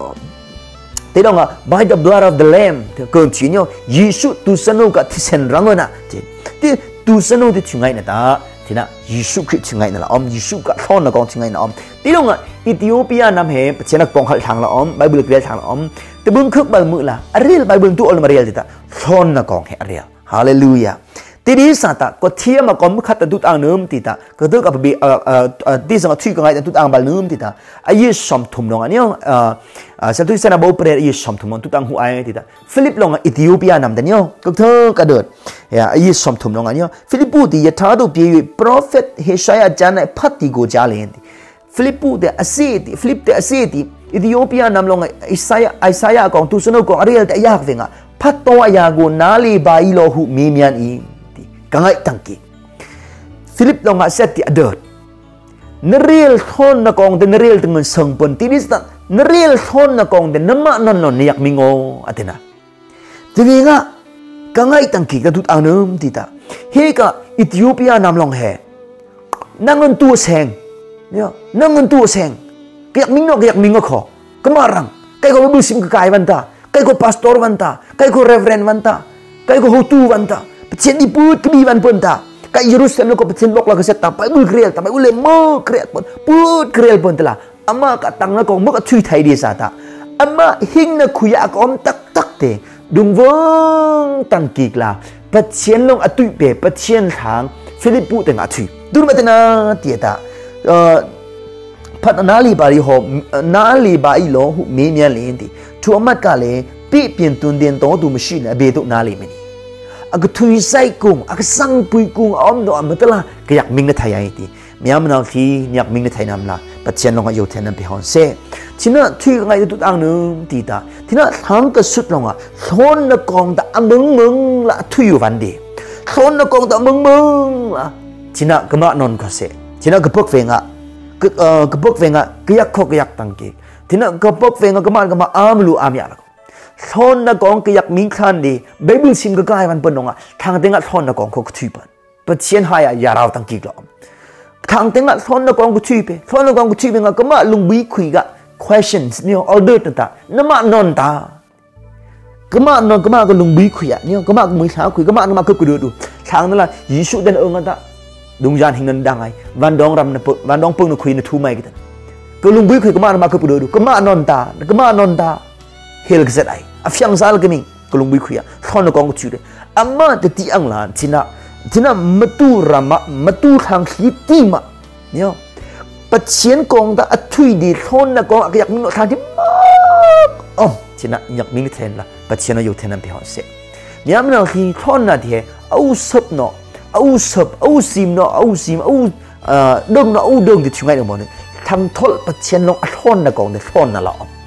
Speaker 1: te dong by the blood of the lamb te kon chi nyo yesu tu sano ka thisen rangona te tu sano te chungai na ta tina yesu Khrih chungai na la om yesu ka thon na kong chungai na om te dong Ethiopia nam he pachenak pong khal thang la om bible kre thang la om te bung khuk bal mu la real bible tu ol marial ta thon na kong he real hallelujahทีนี้สัตว์ก็เทียมกับมุขตัดตุตังเนื้อติตาก็เท่ากับบีที่สังที่ก็ไงตุตังบาลเนื้อติตาไอ้ยี่สมทุมลงอันนี้สัตว์ที่เซนาโบเปรย์ยี่สมทุมลงตุตังหัวไอ้ติตาฟิลิปลงอิธิโอเปียนำแต่เนี่ยก็เท่ากับเดิดไอ้ยี่สมทุมลงอันนี้ฟิลิปพูดที่ยถาดูปีโปรเฟตเฮชัยอาจารย์พัดที่กูจ้าเลยฟิลิปพูดที่อาเซติฟิลิปที่อาเซติอิธิโอเปียนำลงไอ้สายของตุสโนของอะไรแต่ยากเองอ่ะพัดตัวยากูนาลีบายโลหุมีเมียนอีกังไงตั้งกี่ฟิลิปลงอาเซติอเดิร์นเรียลทอนนักองเดนเรียลถึงเงินส่งผลที่นี่สัตว์นเรียลทอนนักองเดนน้ำมันนนอยากมิงโออัตนะทีนี้ก็กังไงตั้งกี่ก็ทุกอันนึงที่ตาเฮก็อิธิโอเปียนำลงแห่นั่งเงินตัวแสงเนี่ยนั่งเงินตัวแสงก็อยากมิงโอก็อยากมิงโอขอก็มารังใครก็ไม่รู้สิมก็กายวันตาใครก็พาสตอร์วันตาใครก็เรเวรนวันตาใครก็โฮตูวันตาเช่นที่พูดก็มีวันพ้นตาก็เยรูซาเล็มก็เป็นเช่นโลกละก็เสร็จตาไปอุลเครียลตาไปอุลเลมเครียลพ้นพูดเครียลพ้นตละอามาก็ตั้งนักองมันก็ช่วยไทยดีสัตว์อามาหิงนักคุยก็อมตักเตะดุงวงตั้งกีกลาปัจเจียนลงอตุยเปปัจเจียนทางฟิลิปพูดแต่งอตุยดูมาแต่นาเตียตาพัฒนาลีบาริโฮนาลีบาอิโลหุเมียนเลนติชัวมัดกาเลปีเปลี่ยนตุนเดียนโตดูมชินเบตุนาลีมันอักทุยไซกุงอักสังปุยกุงอมดอมตละก็อยากมิงในไทยไอ้ที่เมียมันเอาที่อยากมิงในไทยนำละปัจเจียนลงอยู่แทนนั้นไปฮอนเซ่ทีนั้นทุยไงตุตังนึงตีตาทีนั้นทั้งก็สุดลงทนนักกองตามึงละทุยอยู่วันดีทนนักกองตามึงละทีนั้นก็มานอนก็เซ่ทีนั้นก็พกเวงก็พกเวงก็อยากขอก็อยากตั้งกี่ทีนั้นก็พกเวงก็มาอามลูอามยาละทอนนักกองก็อยากมิงคันดีไบเบิลซิมก็กลายมันเป็นองทางเต็งทอนนักกองเขาก็ทุยเป็นปัจเจียนหายยาเราตั้งกี่กล่อมทางเต็งทอนนักกองก็ทุยไปทอนนักกองก็ทุยไปก็มาลุงบีคุยกับ questions เนี่ย order ต่างๆนั่นมานอนตาก็มานอนก็มาก็ลุงบีคุยเนี่ยก็มาก็มือเช้าคุยก็มาก็คุยดูทางนั้นละยิสุเดินกันตาดุงยานหิงเงินดังไงวันดองรำนะวันดองเพิ่งคุยนะทูไม่กันก็ลุงบีคุยก็มาก็คุยดูก็มานอนตาก็มานอนตาเฮลกเซตไออฟยังซาลก็มิงกลุ่มบิคุยทอนกองก็ชื่อเลยอามาแต่ที่อังลานที่น่ะมาตูรามาตูทางฮิตตีมาเนี่ยปัจเจียนกองตาอัทุยดีทอนกองอยากมิงทางที่มากอ๋อที่น่ะอยากมิงเทนละปัจเจียนอยู่เทนนั้นไปหอเสเนี่ยมันที่ทอนน่ะที่เอาซับเนาะเอาซิมเนาะเอาซิมเอาดงเนาะเอาดงที่ช่วยได้หมดเลยทางทอดปัจเจียนลงทอนกองเดทอนน่ะละ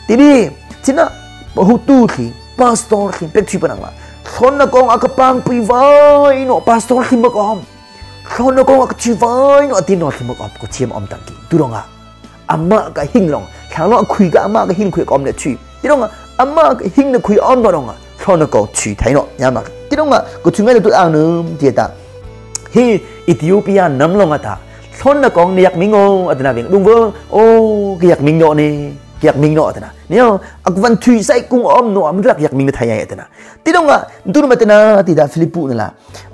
Speaker 1: ทีนี้ที่น่ะหูตู้ที่พาสตอร์ที่เป็กที่ปนังละคนนักกองอักปังปีไว้เนาะพาสตอร์ที่มากอมคนนักกองอักชีไว้เนาะที่นอที่มากอมก็เชียมอมตังกีดูดงอ่ะอาม่าก็หิ้งลงทางเราคุยกับอาม่าก็หิ้งคุยกับอมเนี่ยชีที่ดงอ่ะอาม่าก็หิ้งเนี่ยคุยอมตัวดงอ่ะคนนักกองชีไทยเนาะยามนักที่ดงอ่ะก็ถึงไงตัวอ่างนึงที่ตาเฮอิธิโอเปียน้ำลงอ่ะตาคนนักกองเนี่ยอยากมิงโง่อัตนาเบียงลุงเวอโอ้ก็อยากมิงโง่เนี่ยอยากมิงโน่แต่นะเนี่ยอักวันทุยใส่กุ้งอมโน่มันรักอยากมิงในไทยแต่นะที่ตรงอ่ะดูมาแต่นะที่ดาฟิลิปปินส์นั่นแหละ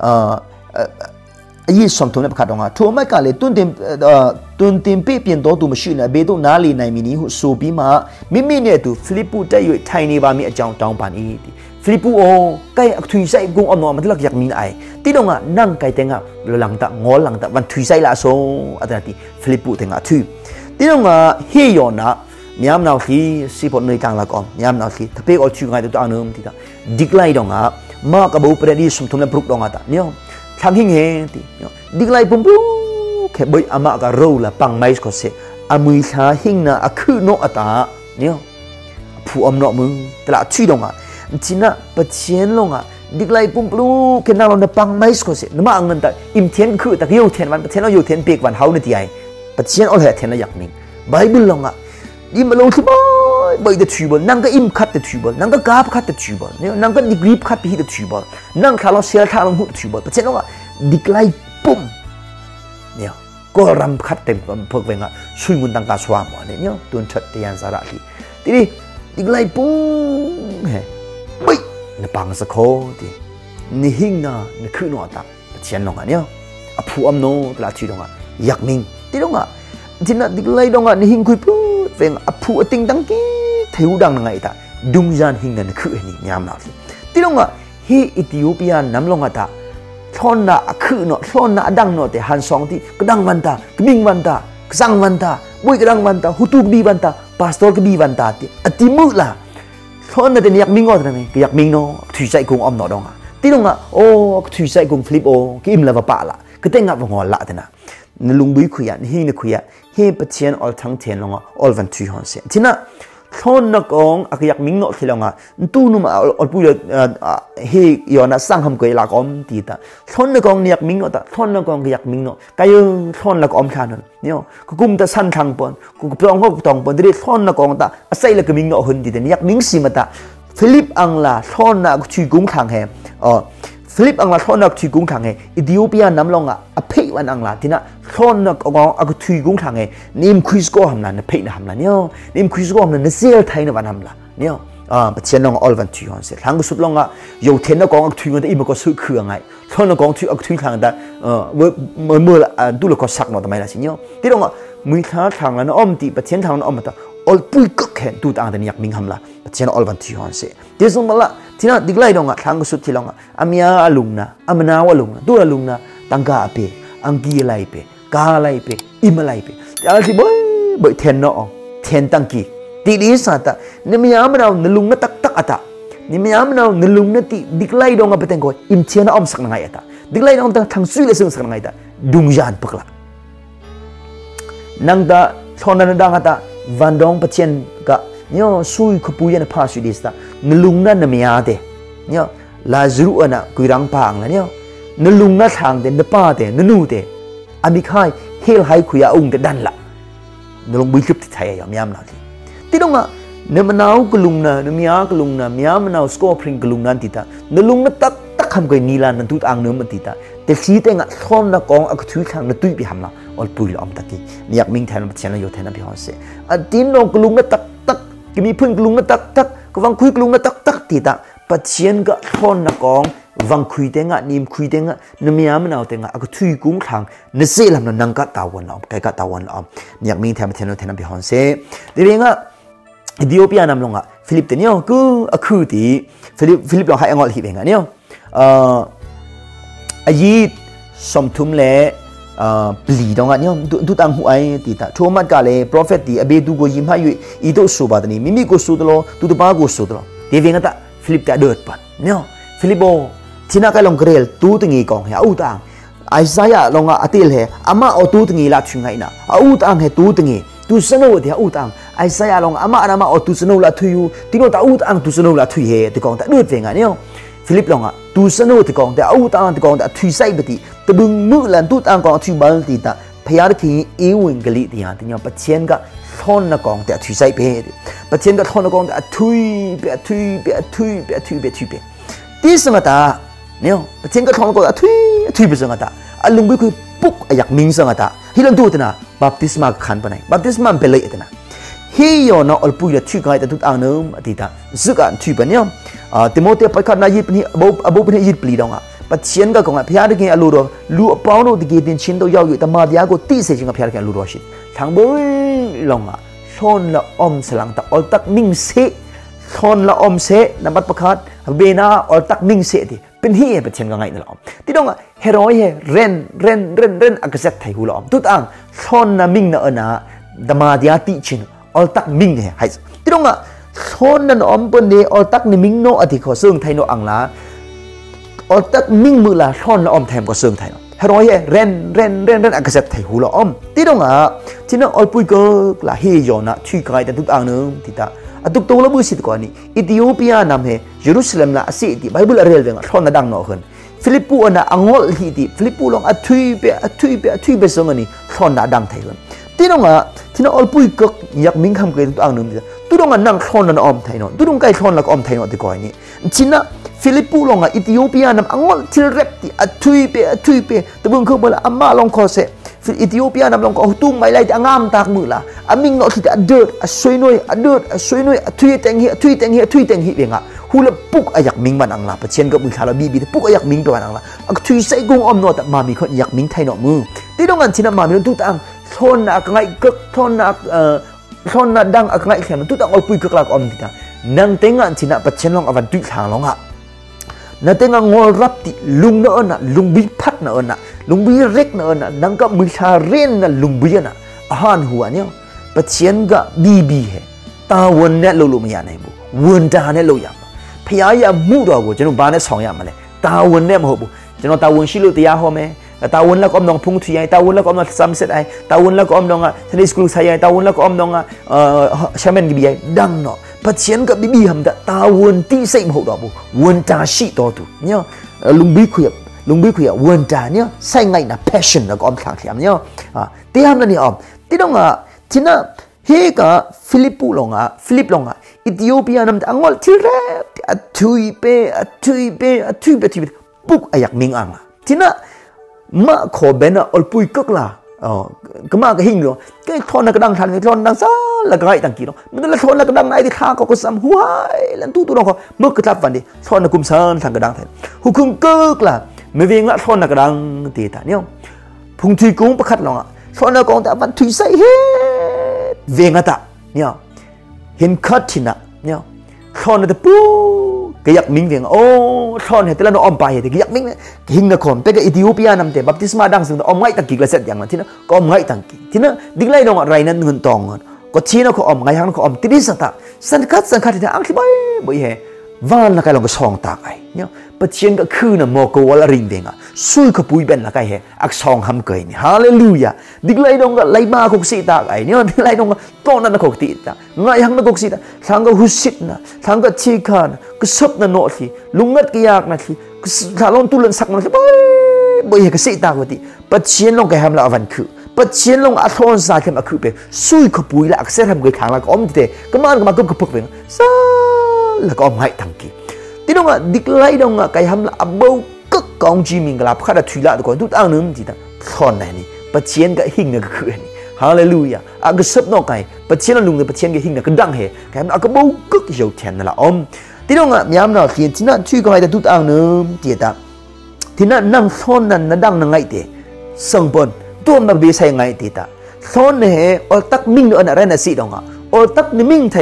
Speaker 1: ยี่สมทุนเนี่ยประกาศตรงอ่ะทั่วไม่กันเลยตุนเต็มเปลี่ยนตัวตัวมาชื่อนะเบโดนาลีในมินิหุสูบีมามิเนี่ยตัวฟิลิปปินส์ได้อยู่ไทยนี่บามีอาจารย์จางปานีฟิลิปปินส์โอ้ใกล้ทุยใส่กุ้งอมโน่มันรักอยากมิงไอที่ตรงอ่ะนั่งไกลแต่งอ่ะหลังตะงอหลังตะวันทุยใส่ละโซอันนั้นที่ฟิลิปปินส์แต่งอ่ะทุยที่ตรงอ่ะเฮียนะมีอำนาจที่สิบคนในกลางละก่อนมีอำนาจที่ถ้าเป็นอชูไงตัวอันนู้นที่ตาดิกไลดงอ่ะมากกับบุปผาดีสมทุนและปลุกดงอ่ะตาเนี่ยทางหิ้งเฮที่ดิกไลปุ่มปุ๊บแค่ใบอามากับรูละปังไม่ก็เสียอามือชาหิ้งน่ะอาคือโนอ่ะตาเนี่ยผู้อำนาจมือตลาดชี้ดงอ่ะจีน่ะปัจเจียนลงอ่ะดิกไลปุ่มปุ๊บแค่นั่งลงในปังไม่ก็เสียน้ำมันเงินแต่อิมเทียนคือแต่ยูเทียนวันเทียนเรายูเทียนเปียกวันเฮาในที่ไอปัจเจียนเอาเลยเทียนเราอยากมิงไบเบิลลงอ่ะยิ่งมาลงที่บ่อยบ่อยแต่ทูบอลนั่งก็อิ่มคัดแต่ทูบอลนั่งก็กราบคัดแต่ทูบอลเนี่ยนั่งก็ดิกรีบคัดไปที่แต่ทูบอลนั่งทาลงเสียทาลงหุ่นทูบอลเพราะฉะนั้นว่าดิกไลปุ่มเนี่ยก็รำคัดเต็มพวกเวงอ่ะช่วยมุนตังกาสวามวะเนี่ยตัวชัดเตียนสาระที่ทีนี้ดิกไลปุ่มเฮ้ยบ่อยในปังสะโคที่นี่หิ้งนะนี่คือหนอตาเพราะฉะนั้นว่าเนี่ยผู้อำโนตลาดชีดงอ่ะอยากมิงที่ดงอ่ะที่นั่นดิกไลดงอ่ะนี่หิ้งคุยปุ๊บเวงผู้ติงตังกี้เทวดังนั่งไงตาดุงยันหิงนั่นคือนี่ยามนาทีที่ลงอ่ะเฮอิธิโอเปียน้ำลงอ่ะตาท่อนน่ะคือเนาะท่อนน่ะดังเนาะแต่หันสองที่กระดังวันตากระบิงวันตากระสังวันตาบุยกระดังวันตาหุตุกบีวันตาพาสตอร์กบีวันตาที่อติมุละท่อนน่ะแต่อยากมิงอ่ะแต่ไม่อยากมิงเนาะถือใจกงอมเนาะดองอ่ะที่ลงอ่ะโอ้ถือใจกงฟลิปโอ้กิมเลวปะละก็แต่งับหัวละแต่นะนลุงบุยคุยอ่ะหิงนี่คุยอ่ะเฮปะเชียนออลทั้งเทียนลงอ่ะออลวันทุยหันเสียที่น่ะท่อนนักกองอยากมิงเนาะที่ลงอ่ะตู้นุ่มออลปุยเฮย้อนน่ะสร้างคำกุยละกอมตีตาท่อนนักกองอยากมิงเนาะตาท่อนนักกองอยากมิงเนาะกายท่อนละกอมขนาดเนี่ยก็กุมตาสั้นทางปนกูปลองก็ตองปนที่ท่อนนักกองตาอาศัยละก็มิงเนาะหุ่นตีแต่อยากมิงสิมาตาฟิลิปอังลาท่อนน่ะก็ช่วยกุ้งทางแฮฟิลิปอังลาท่อนนักช่วยกุ้งทางแฮอิธิโอเปียน้ำลงอ่ะอภัยวันอังลาที่น่ะท่อนนักกองอ่ะก็ช่วยกุ้งทางแฮนิมคริสก็ทำละเนี่ยเพย์ทำละเนี่ยนิมคริสก็ทำละเนี่ยเซลไทยเนี่ยวันทำละเนี่ยปัจเจียนลงออลวันทุยหันเสียทางก็สุดลงอ่ะโยเทนนักกองอ่ะทุยมันแต่อีมันก็ซื้อเครื่องไงท่อนนักกองทุยอ่ะทุยทางแต่เมื่อดูแล้วก็สักหน่อยทำไมล่ะสิเนี่ยที่ลงอ่ะมือท้าทางแล้วนะอ้อมตีปัจเจียนทางนั้นอ้อมมาตาออลปุยก็แข็งตูต่างแต่อยากมิงทำละปัจเจียนออลวันทุยหันเสียเดี๋ยวสมมติละที่นั่นดิกไล่ดงอ่ะทางก็สุดที่ลงอ่ะอามีอาลุงนะอามนาวลุงนะตัวลุงนะตังกาเปอังกีไลเปกาไลเปอิมไลเปอะไรที่บ่อยเทนเนาะเทนตังกีตีดีสัตว์เนี่ยมีอามนาวนลุงนะตักตักอ่ะเนี่ยมีอามนาวนลุงนะตีดิกไล่ดงอ่ะเป็นก็อิมเชียนอมสักนังไงอ่ะดิกไล่ดงทางซุยเลยซึ่งสักนังไงอ่ะดุงยานปกละนังตาทอนนันดังอ่ะวันดงปัจเจนก็เนี่ยซุยขบุยนพาสุดิสตานลุงนั่นไม่อาเดเนี่ยลาจรุอันน่ะกุยรังพังละเนี่ยนลุงนั่นทางเดนป้าเดนนูเดอามิคายเฮลไฮคุยอาองเดดันละนลุงบุยคลิปที่ไทยอย่างมีอำนาจที่ตรงอ่ะเนมนาวกลุงนะเนมีอากลุงนะมีอามนาวสกอร์พริงกลุงนั่นติตานลุงนั่นตักคำกุยนีลานันทุตอังเนื้อมันติตาแต่ชีเตงอ่ะท่อนนักกองอักทุยทางนัตุยไปหำละออลปุยละอมตะกี้นี่อยากมิงแทนมันเชียนโยแทนนั่นพี่ฮอนเซ่ตีนองกลุงนั่นตักก็มีเพื่อนกลุงนั่นตักก็วังคุยกลุงนั่นตักติตาปัจเจียนก็ท่อนนักกองวังคุยเตงอ่ะนิมคุยเตงอ่ะนมีอามนาวเตงอ่ะอักทุยกุ้งทางนเซลำนังกัตตาวันละอมไกกัตตาวันละอมนี่อยากมิงแทนมันเชียนโยแทนนั่นพี่ฮอนเซ่เดี๋ยวอ่ะอิธิโอเปียนำลงอ่ะฟิลิปเตเนี่ยก็คือที่ฟิลิปเราให้อังกฤษเองอ่ะเนี่ยอายีสมทุมเล่ปลีดองอ่ะเนี่ยดูตังหัวไอ้ตีตาชัวมันกาเล่โปรเฟตตีอเบดูโกยิมให้อยู่อีโตสูบาตนี่มิโกสูตโลดูตัวบ้าโกสูตโลเดี๋ยวเองก็ตาฟิลิปแต่เดือดปันเนี่ยฟิลิปโบที่น่าใกล้ลงเกลียวตู้ตึงอีกองเหี้ยอู้ตังไอ้สายลงอ่ะอติลเหี้ยอามาเอาตู้ตึงอีลาชุงไงนะอู้ตังเหี้ยตู้ตึง tu seno dia utang ai saya long ama nama o tu seno la thuyu tino ta utang tu seno la thui he te kong ta dut venga nio Philip long tu seno te kong ta utang te kong ta thui sai bati te bung mu lan tu tang kong thui bal ti ta phaya ki ewingli ti ha ti nyo patien ka thon na kong ta thui sai pe patien ka thon na kong ta thui pe ti sanga ta nio patien ka thon ko ta thui pe sanga ta alung bi ku puk ayak ming sanga ta hilang tu tena baptisma khan panai baptisma pelai tena hi yo na olpui la thui kai ta tut ang nom atita zuka thui panyam timote pakhat na yip ni abo pni yip pli donga patien ga konga phya de ke alu ro lu apau no de ke tin chin do yaw yu ta ma dia ko ti se jinga phya ke alu ro shi thang boi longa thon la om salang ta ol tak ning se thon la om se namat pakhat bena ol tak ning se tiเป็นที่เป็นเช่นกันไงนั่นแหละที่ต้องเฮโร่เฮเรนอักเสบไทยหูหลอมทุกอังชอนน่ะมิงน่ะนะดมาเดียติชินอลตักมิงเนี่ยให้ที่ต้องชอนนั่นอมเปิลเดอลตักนี่มิงโนอธิขอซึ่งไทยโนอังลาอลตักมิงมือละชอนละอมแถมก็ซึ่งไทยเฮโร่เฮเรนอักเสบไทยหูหลอมที่ต้องที่นั่นอลปุยก็ละเฮยอนะช่วยกายแต่ทุกอังนึงที่ตาตุกตัวละบุษย์ก่อนนี่อิธิโอเปียนำให้เยรูซาเล็มละสิที่ไบเบิลเรียลเวงท่อนดังนอขึ้นฟิลิปปูน่ะอังอลฮีที่ฟิลิปปูลองทุยไปส่งอันนี้ท่อนดังไทยกันที่น้องอลปุยก็อยากมิ่งคำเกิดตัวอังนึงตัวน้องนั่งท่อนนั้นอมไทยนอตัวน้องใกล้ท่อนแล้วก็อมไทยนอที่ก่อนนี่ชินะฟิลิปปูลองอิธิโอเปียนำอังอลที่เร็บที่ทุยไปแต่บุญเขาบอกละอาม่าลองคอเสอิธิโอเปียนำลองก็ตุ้งไม่ไล่แต่งามตากมือละอามิงนอที่จะเดือดสวยน้อยทุยแตงเฮีเองอ่ะหูละปุกอยากมิงมันอังละประเชียนกับมือขาลบีปุกอยากมิงไปมันอังละทุยใส่กุ้งอมนอแต่มามีคนอยากมิงไทยนอมือที่ต้องการชินะมามีทุกต่างทนนักไงกึกทนนักดังอักไงแค่นั้นทุกต่างอลปุยกึกหลักอมที่ต่างนั่งเต็งอันชินะประเชียนลองอวันตุยทางลองอ่ะนั่นเต็งงอรับติลุงนั่นน่ะลุงบิพัดนั่นน่ะลุงบิเร็กนั่นน่ะนั่งกับมือชาเรนน่ะลุงบิน่ะอาหารหัวเนี่ยปัจเจียนกับบีเหตาวันเนี่ยเราไม่อยากไหนบุวันตาเนี่ยเราอยากพยายามมุ่งตัวกูจะนุ่มบ้านเนี่ยสองอย่างมาเลยตาวันเนี่ยมาบุจะนุ่มตาวันชิลุตียาหัวไหมตาวันแล้วก็อมน้องพุ่งทุยตาวันแล้วก็อมน้องซัมเซ็ตไอตาวันแล้วก็อมน้องทันทีสกุลไซไอตาวันแล้วก็อมน้องแชมเปี้ยนกีบีไอดังเนาะปัจเจียนกับบีทำแต่ตาวันที่ใส่มาบุบุวันตาชีตัวตุเนี่ยลุงบิคุยวันตาเนี่ยใส่ไงนะ passion แล้วก็อมทางเทียมเนี่ยที่ทำนั่นนี่อมที่ต้องที่น่ะเฮก็ฟิลิปลงอิธิโอเปียนำแต่อังกฤษที่แรกทุยไปปุ๊กอยากมิงอังที่น่ะมาขอเบนอลปุยก็กล่าก็มาก็หิ้งเลยก็ทอนนักดังทันทอนดังซาละก็ไงตั้งกี่เนาะมันละทอนนักดังไหนที่ข้าก็ซ้ำหัวแล้วตัวน้องเขาเมื่อกระทับวันนี้ทอนนักกุมซานทางกระดังแทนหุคุงก็กล่าไม่เวียงละทอนนักดังตีตาเนี่ยพุงทุยกุ้งประคัดลงทอนนักกองแต่วันทุยใส่เฮเวียงตาเนี่ยเห็นคัดชินะเนี่ยทอนนักปูก็อยากมิงเวียงโอ้ทอนเห็นแต่ละน้องอมไปเห็นแต่ก็อยากมิงหิงนักคนแต่ก็อิธิโอเปียนำแต่บัพติศมาดังซึ่งอมไงตั้งกี่กระเซ็ดอย่างนั้นที่นั่นก็อมไงตั้งกี่ที่นั่นดิ้งไล่น้องอะไรนั้นเงินตองก็ชี้น้องเขาอมไงฮังเขาอมที่นี่สัตว์สันคัดที่นั่นอังที่บ่อยเหวันละกันลองก็ส่องตาไอเนี่ยปัจเจียนก็คือน่ะโมโกวลาริงเวียงซุยขบุยเป็นละกันอักส่องหำเกยนี่ฮาเลลูยาดิ้งไล่น้องก็ไล่มาคุกสีตาไอเนี่ยดิ้งไล่น้องก็ต้นนั้นคุกตีตาไงฮังนั้นคุกสีตาทางก็หุสิตนะทางก็ชีคานก็ซับนั่นโนทีลุงงัดกี่ยากนะทีก็ถ้าลองตุลันสักมันบ่อยก็สีตากว่าทีปัจเจียนลองก็ทำละอวันคือปัจเจียนลงอัธรนสายเข้มคือไปซุยขบุยละอักเสบทำเกยขางละก็อมทีเดียก็มันก็มากุบกุบเวียงซาละก็อมให้ทั้งกี่ที่น้องดิกไล่น้องก็ทำละอับเบิ้ลก็กองจีมิงกลับข้าได้ทุยละตัวก่อนทุกอันนึงจีน่ะทอนไหนนี่ปัจเจียนก็หิ้งก็คือนี่ฮาเลลูยาอักษับน้องไก่ปัจเจียนลุงเนี่ยปัจเจียนก็หิ้งก็ดังเหรก็ทำละอับเบิ้ลก็เยอะแทนนั่นละอมที่น้องมีอำนาจที่นั่นช่วยก็ให้ทุกอันนึงจีน่ะที่นั่นนั่งทอนนั่นนั่งดังนั่งไงเตะส่งบนตัวมันดีใส่ไงจีน่ะทอนเนี่ยอัลตักมิงอันอะไรน่ะสิน้องอัลตักนี่มิงไทยทำละ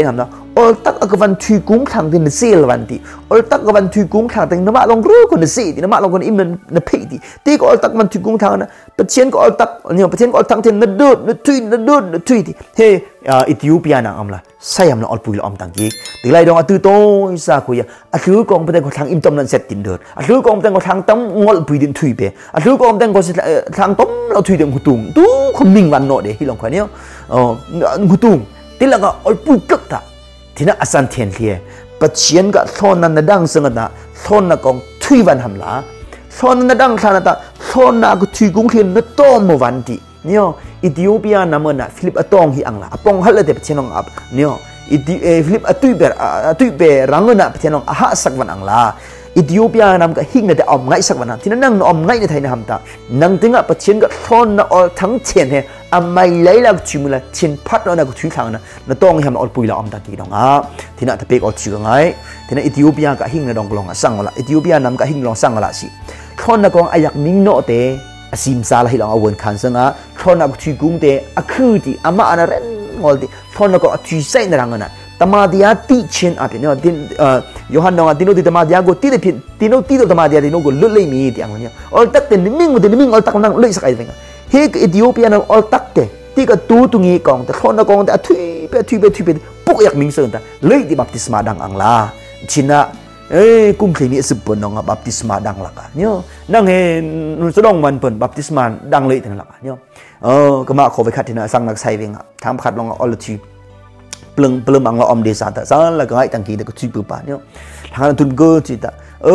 Speaker 1: all tak agavan thui kung thang tin sil wanti all tak agavan thui kung thang tin nama long ru kon si ti nama long kon im na phe ti ko all tak man thui kung thang na patient ko all tak patient ko all thang tin na thui ti he Ethiopia na amla sayam na all pui la om tang ki dilai dong atu to sa ku ya athu kong pateng ko thang im tom nan set tin dot athu kong pateng ko thang tam ngol pui din thui pe athu kong pateng ko thang tom lo thui dem hutung tu khom ning wan no de hi long khwa ni hutung tilaga all pui kak ta tina asan thian hlie patient ga 𝙗𝙗 na dang sang na 𝙗𝙗 kong thui wan hamla 𝙗𝙗 na dang thana ta 𝙗𝙗 ko thui kung khin na tom mo wan ti nio Ethiopia namana Philip atong hi angla apong hal de patient ong ap nio Philip atui ber rangona patient ong aha sakwan angla Ethiopia nam ka hing na de om ngai sakwan tina nang no om ngai na thaina hamta nang tinga patient ga 𝙗𝙗 na all thang chen he amai lailak chimula chin phat na ko thui thang na tong ham all pui la om ta ki dong a tina ta pek all chu ngai tina Ethiopia ka hing na dong long sang wala Ethiopia nam ka hing long sang wala si 𝙗𝙗 na kong ayak ning no te asim sala hi long awon khan sanga 𝙗𝙗 ko thui kung te akhu ti ama ana ren ngol ti 𝙗𝙗 ko athui sai na rangana tamadia ti chen ap no din Yohan dong tino ti tamadia go ti de tino tamadia tino go lulai mi ti ang nya all tak te niming all tak nang lei sakai venga he Ethiopia na all tak te ti ka tu tungi kong te 𝙗𝙗 kong te athui pe puk yak ming sơn ta lei ti baptisma dang ang la china kum thei ni sipon nong baptisma dang laka nyo nang he sodong man pon baptisma dang lei tan laka nyo kama kho ve khat tina sang nak sai venga tham khat long all chi plum ang lo om de sa ta sa la ka ngai tang ki de ko chi pu pa nyo thang tun go chi ta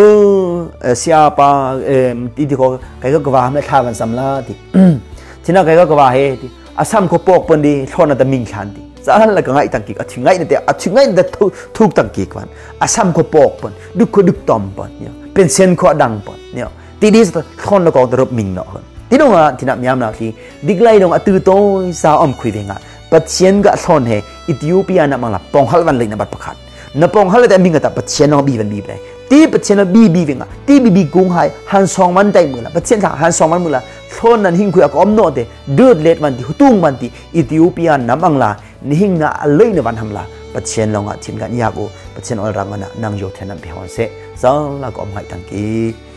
Speaker 1: sia pa ti ko kai ko wa me tha van sam la ti tina kai ko wa he ti asam ko pok pon di 𝙗𝙗 na ta ming khan ti sa la ka ngai tang ki athingai na te thuk tang ki kwan asam ko pok pon duk ko duk tom pon nyo pension ko dang pon nyo ti dis 𝙗𝙗 na ko drop ming no ti dong a tina myam na ki diglai dong atu to sa om khui venga patient ga 𝙗𝙗 he Ethiopia na mangla ponghal wan lei na bat pakhat na ponghal da minga ta patient no bi van bi bai ti patient bi venga ti bi kung hai han song man dai mula patient ha han song man mula 𝙗𝙗 nan hing khu ak om no te 𝙧𝙗𝙗𝙜 man ti hutung man ti Ethiopia na mangla ni hing na lei na van hamla patient longa chin ga nya ko patient ol rangana nang yo thenam bi hon se sa la ko om hai tang ki